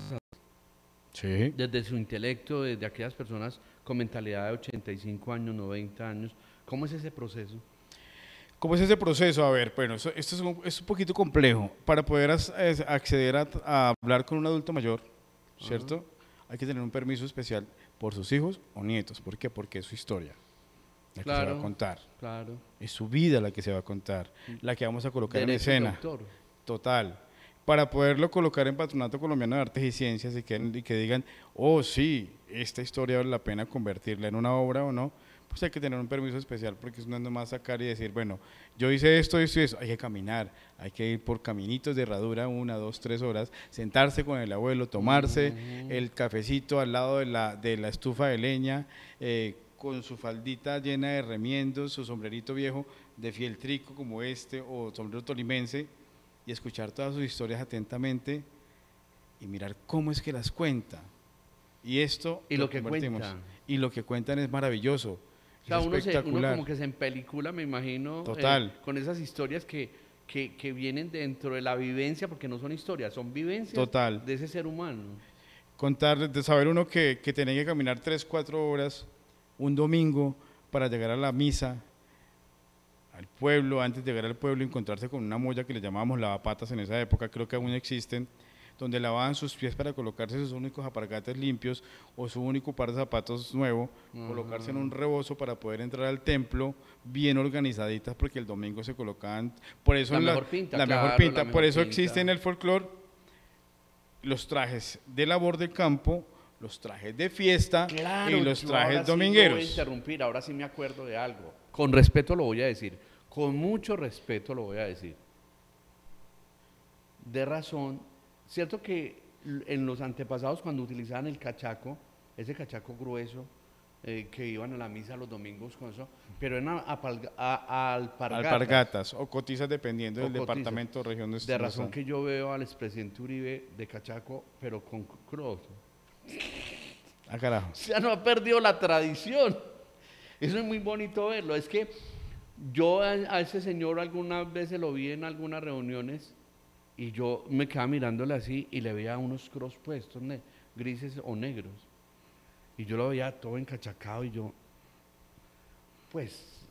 sí, desde su intelecto, desde aquellas personas con mentalidad de ochenta y cinco años, noventa años. ¿Cómo es ese proceso? ¿Cómo es ese proceso? A ver, bueno, esto, esto es, un, es un poquito complejo. Para poder as, acceder a, a hablar con un adulto mayor, ¿cierto? Uh-huh. Hay que tener un permiso especial por sus hijos o nietos. ¿Por qué? Porque es su historia la claro, que se va a contar. Claro. Es su vida la que se va a contar, la que vamos a colocar Derecho en escena. Doctor. Total. Para poderlo colocar en Patronato Colombiano de Artes y Ciencias y que, y que digan, oh sí, esta historia vale la pena convertirla en una obra o no, pues hay que tener un permiso especial, porque es no es nomás sacar y decir, bueno, yo hice esto, esto y eso. Hay que caminar, hay que ir por caminitos de herradura, una, dos, tres horas, sentarse con el abuelo, tomarse uh-huh. el cafecito al lado de la, de la estufa de leña, eh, con su faldita llena de remiendos, su sombrerito viejo de fieltrico como este, o sombrero tolimense, y escuchar todas sus historias atentamente y mirar cómo es que las cuenta. Y esto y lo, lo que cuentan. Y lo que cuentan es maravilloso. O sea, uno, se, uno como que se empelicula, me imagino, Total. Eh, con esas historias que, que, que vienen dentro de la vivencia, porque no son historias, son vivencias Total. de ese ser humano. Contar, de saber uno que, que tenía que caminar tres, cuatro horas un domingo para llegar a la misa, al pueblo, antes de llegar al pueblo, encontrarse con una molla que le llamábamos lavapatas en esa época, creo que aún existen, donde lavaban sus pies para colocarse sus únicos alpargates limpios o su único par de zapatos nuevo, uh-huh. colocarse en un rebozo para poder entrar al templo bien organizaditas, porque el domingo se colocaban, por eso la la, mejor pinta, la claro, mejor pinta, la mejor por eso pinta. Existe en el folclore los trajes de labor de campo, los trajes de fiesta claro, y los trajes ahora domingueros. Sí voy a interrumpir, ahora sí me acuerdo de algo. Con respeto lo voy a decir, con mucho respeto lo voy a decir. De razón, cierto que en los antepasados cuando utilizaban el cachaco, ese cachaco grueso, eh, que iban a la misa los domingos con eso, pero eran apalga, a, a alpargatas. Alpargatas o cotizas dependiendo o del cotizas. departamento o región. De razón que yo veo al expresidente Uribe de cachaco, pero con cruz. Ah, carajo. O sea, no ha perdido la tradición. Eso es muy bonito verlo. Es que yo a, a ese señor algunas veces lo vi en algunas reuniones Y yo me quedaba mirándole así y le veía unos cross puestos, ne- grises o negros. Y yo lo veía todo encachacado y yo, pues,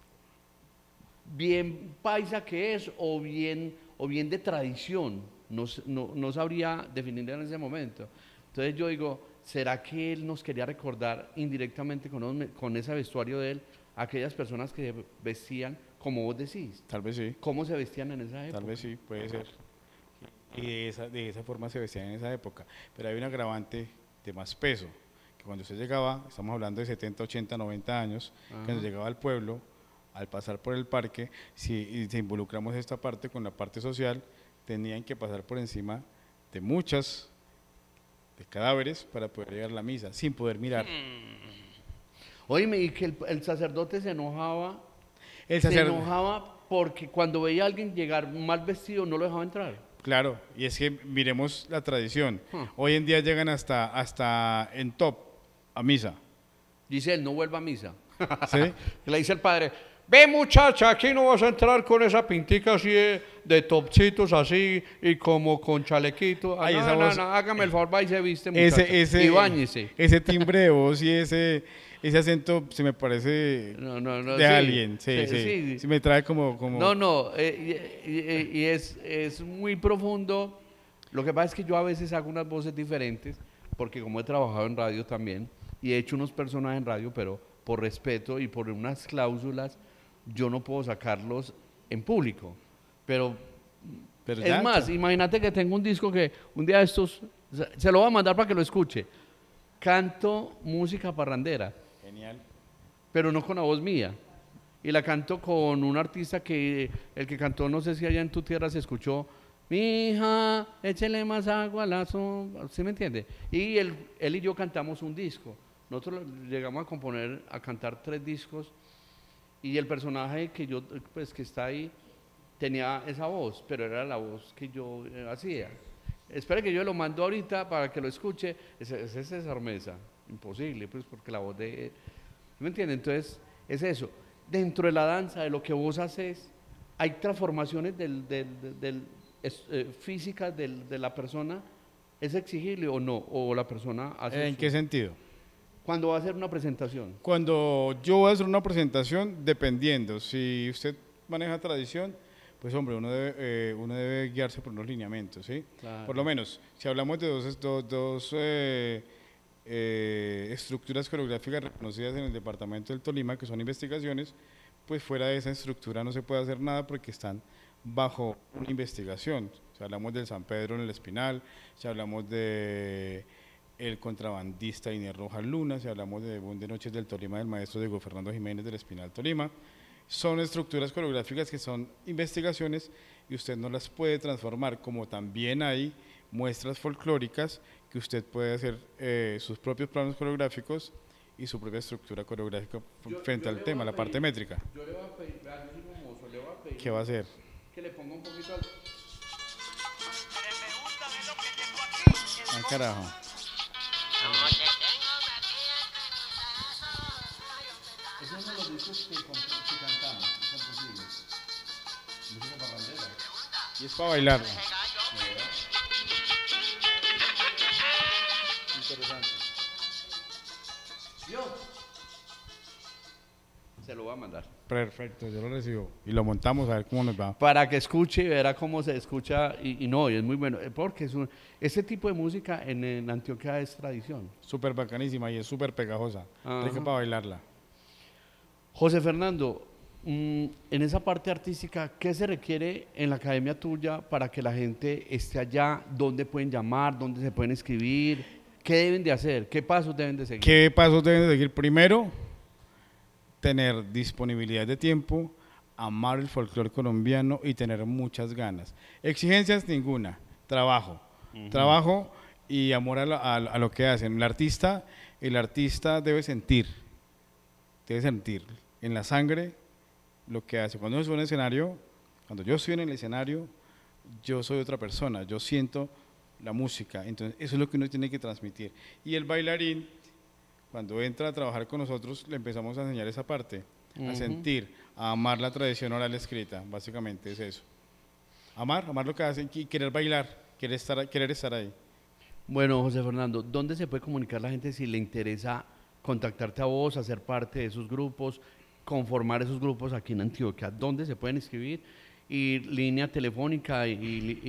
bien paisa que es o bien, o bien de tradición, no, s- no, no sabría definir en ese momento. Entonces yo digo, ¿será que él nos quería recordar indirectamente con, los me- con ese vestuario de él a aquellas personas que vestían, como vos decís, Tal vez sí, cómo se vestían en esa tal época? vez sí, puede ser. Y de esa, de esa forma se vestían en esa época. Pero hay un agravante de más peso, que cuando usted llegaba, estamos hablando de setenta, ochenta, noventa años, cuando Ajá. llegaba al pueblo, al pasar por el parque, si y si involucramos esta parte con la parte social, tenían que pasar por encima de muchas de cadáveres para poder llegar a la misa, sin poder mirar. Oíme, y que el, el sacerdote se enojaba, El se sacerdote, enojaba porque cuando veía a alguien llegar mal vestido no lo dejaba entrar. claro, y es que miremos la tradición. Huh. Hoy en día llegan hasta, hasta en top a misa, Dice él, no vuelva a misa. ¿sí? Le dice el padre, ve muchacha, aquí no vas a entrar con esa pintica así de, de topsitos así y como con chalequito. Ah, Ay, no, esa no, voz, no, hágame el favor, va y se viste muchacha. ese, ese, Y báñese. ese timbre de voz y ese, ese acento se me parece No, no, no, de sí, alguien, sí, sí, sí, sí. sí me trae como, No, como, no, eh, y, y- y es, es muy profundo. Lo que pasa es que yo a veces hago unas voces diferentes, porque como he trabajado en radio también, y he hecho unos personajes en radio, pero por respeto y por unas cláusulas, yo no puedo sacarlos en público. Pero pero es ya, más, cha- imagínate que tengo un disco que un día de estos, se se lo voy a mandar para que lo escuche. Canto música parrandera, genial. pero no con la voz mía. Y la canto con un artista que, el que cantó, no sé si allá en tu tierra se escuchó, mi hija, échele más agua a la sombra, ¿sí me entiende? Y él, él y yo cantamos un disco. Nosotros llegamos a componer, a cantar tres discos, y el personaje que yo, pues que está ahí, tenía esa voz, pero era la voz que yo eh, hacía. Espera que yo lo mando ahorita para que lo escuche. Ese ese es César Mesa. Imposible, pues porque la voz de... ¿Me entiende? Entonces, es eso. Dentro de la danza, de lo que vos haces, hay transformaciones del, del, del- del- es- eh, físicas del- de la persona. ¿Es exigible o no? O la persona hace ¿En su... qué sentido? Cuando va a hacer una presentación. Cuando yo voy a hacer una presentación, dependiendo, si usted maneja tradición, pues hombre, uno debe, eh, uno debe guiarse por unos lineamientos, ¿sí? Claro. Por lo menos, si hablamos de dos, dos, dos, eh, eh, estructuras coreográficas reconocidas en el departamento del Tolima, que son investigaciones, pues fuera de esa estructura no se puede hacer nada porque están bajo una investigación. Si hablamos del San Pedro en el Espinal, si hablamos de el contrabandista Inés Rojas Luna, si hablamos de Boom de Noches del Tolima del maestro Diego Fernando Jiménez del Espinal Tolima, son estructuras coreográficas que son investigaciones y usted no las puede transformar, como también hay muestras folclóricas que usted puede hacer eh, sus propios planos coreográficos y su propia estructura coreográfica frente al tema, la parte métrica. Yo le voy a pedir, vea, yo soy famoso, le voy a pedir ¿Qué va a hacer? que le ponga un poquito al... Ah, carajo. Ese es uno de los discos que, comp- que cantamos, son posibles. Música parrandera. Y es para bailar. Interesante. Dios. Se lo voy a mandar. Perfecto, yo lo recibo. Y lo montamos a ver cómo nos va. Para que escuche y verá cómo se escucha. Y, y no, y es muy bueno. eh, Porque es un, ese tipo de música en, en Antioquia es tradición. Súper bacanísima y es súper pegajosa. Ajá. Rica para bailarla. José Fernando, mm, en esa parte artística, ¿qué se requiere en la academia tuya para que la gente esté allá? ¿Dónde pueden llamar? ¿Dónde se pueden escribir? ¿Qué deben de hacer? ¿Qué pasos deben de seguir? ¿Qué pasos deben de seguir? Primero, tener disponibilidad de tiempo, amar el folclore colombiano y tener muchas ganas. Exigencias ninguna, trabajo. Uh-huh. Trabajo y amor a lo, a, a lo que hacen. El artista, el artista debe sentir, debe sentir en la sangre lo que hace. Cuando uno sube en un escenario, cuando yo estoy en el escenario, yo soy otra persona, yo siento la música, entonces eso es lo que uno tiene que transmitir. Y el bailarín, cuando entra a trabajar con nosotros, le empezamos a enseñar esa parte, uh-huh. a sentir, a amar la tradición oral escrita, básicamente es eso. amar, amar lo que hacen y querer bailar, querer estar, querer estar ahí. Bueno, José Fernando, ¿dónde se puede comunicar la gente si le interesa contactarte a vos, hacer parte de esos grupos, conformar esos grupos aquí en Antioquia? ¿Dónde se pueden inscribir? Y línea telefónica y,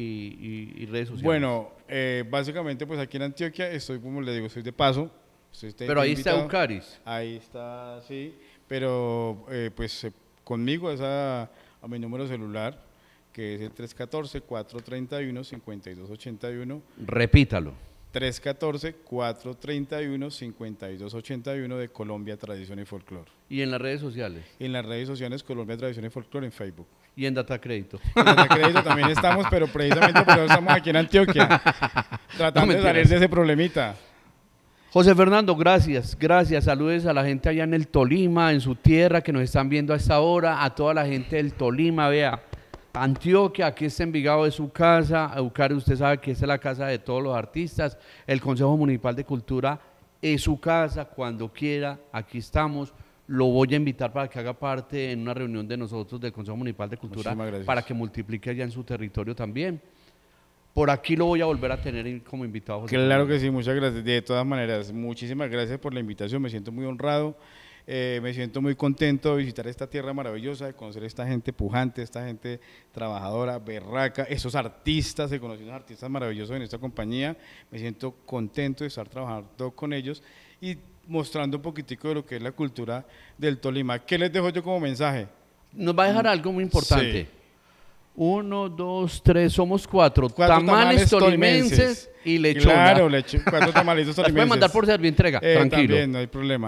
y- y- y redes sociales. Bueno, eh, básicamente pues aquí en Antioquia estoy, como le digo, estoy de paso. Estoy de- Pero de ahí está invitado. Eucaris. Ahí está, sí, pero eh, pues eh, conmigo es a, a mi número celular, que es el tres uno cuatro, cuatro tres uno, cinco dos ocho uno, Repítalo. tres uno cuatro, cuatro tres uno, cinco dos ocho uno de Colombia Tradición y Folclore. Y en las redes sociales. En las redes sociales Colombia Tradición y Folclore en Facebook. Y en Data Crédito. En el crédito también estamos, pero precisamente por eso estamos aquí en Antioquia, tratando No, de salir mentiras. de ese problemita. José Fernando, gracias, gracias. Saludes a la gente allá en el Tolima, en su tierra, que nos están viendo a esta hora, a toda la gente del Tolima, vea. Antioquia, aquí está Envigado de su casa. Eucaris, usted sabe que esta es la casa de todos los artistas. El Consejo Municipal de Cultura es su casa, cuando quiera, aquí estamos. Lo voy a invitar para que haga parte en una reunión de nosotros del Consejo Municipal de Cultura, Muchísimas gracias. para que multiplique allá en su territorio también. Por aquí lo voy a volver a tener como invitado. José Claro Fernando. que sí, muchas gracias. De todas maneras, muchísimas gracias por la invitación. Me siento muy honrado, eh, me siento muy contento de visitar esta tierra maravillosa, de conocer a esta gente pujante, esta gente trabajadora, berraca, esos artistas, he conocido unos artistas maravillosos en esta compañía. Me siento contento de estar trabajando con ellos y mostrando un poquitico de lo que es la cultura del Tolima. ¿Qué les dejo yo como mensaje? Nos va a dejar algo muy importante. Sí. Uno, dos, tres, somos cuatro. Cuatro tamales, tamales tolimenses, tolimenses. y lechona. Claro, leche, cuatro tamalitos Las tolimenses. pueden mandar por Servientrega, Eh, tranquilo. También, no hay problema.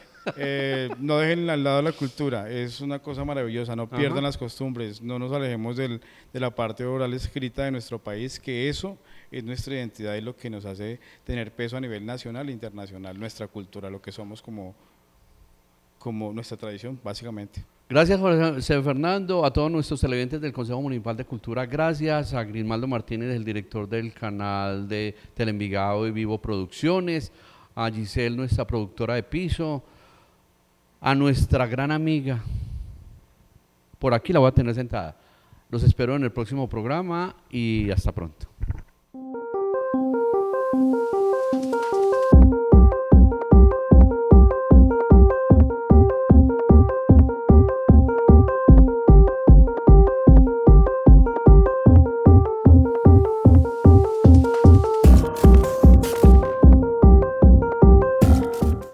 Eh, no dejen al lado la cultura, es una cosa maravillosa, no pierdan Ajá. las costumbres, no nos alejemos del- de la parte oral escrita de nuestro país, que eso es nuestra identidad y lo que nos hace tener peso a nivel nacional e internacional, nuestra cultura, lo que somos como, como nuestra tradición, básicamente. Gracias, José Fernando, a todos nuestros televidentes del Consejo Municipal de Cultura. Gracias a Grismaldo Martínez, el director del canal de Teleenvigado y Vivo Producciones. A Giselle, nuestra productora de piso. A nuestra gran amiga. Por aquí la voy a tener sentada. Los espero en el próximo programa y hasta pronto.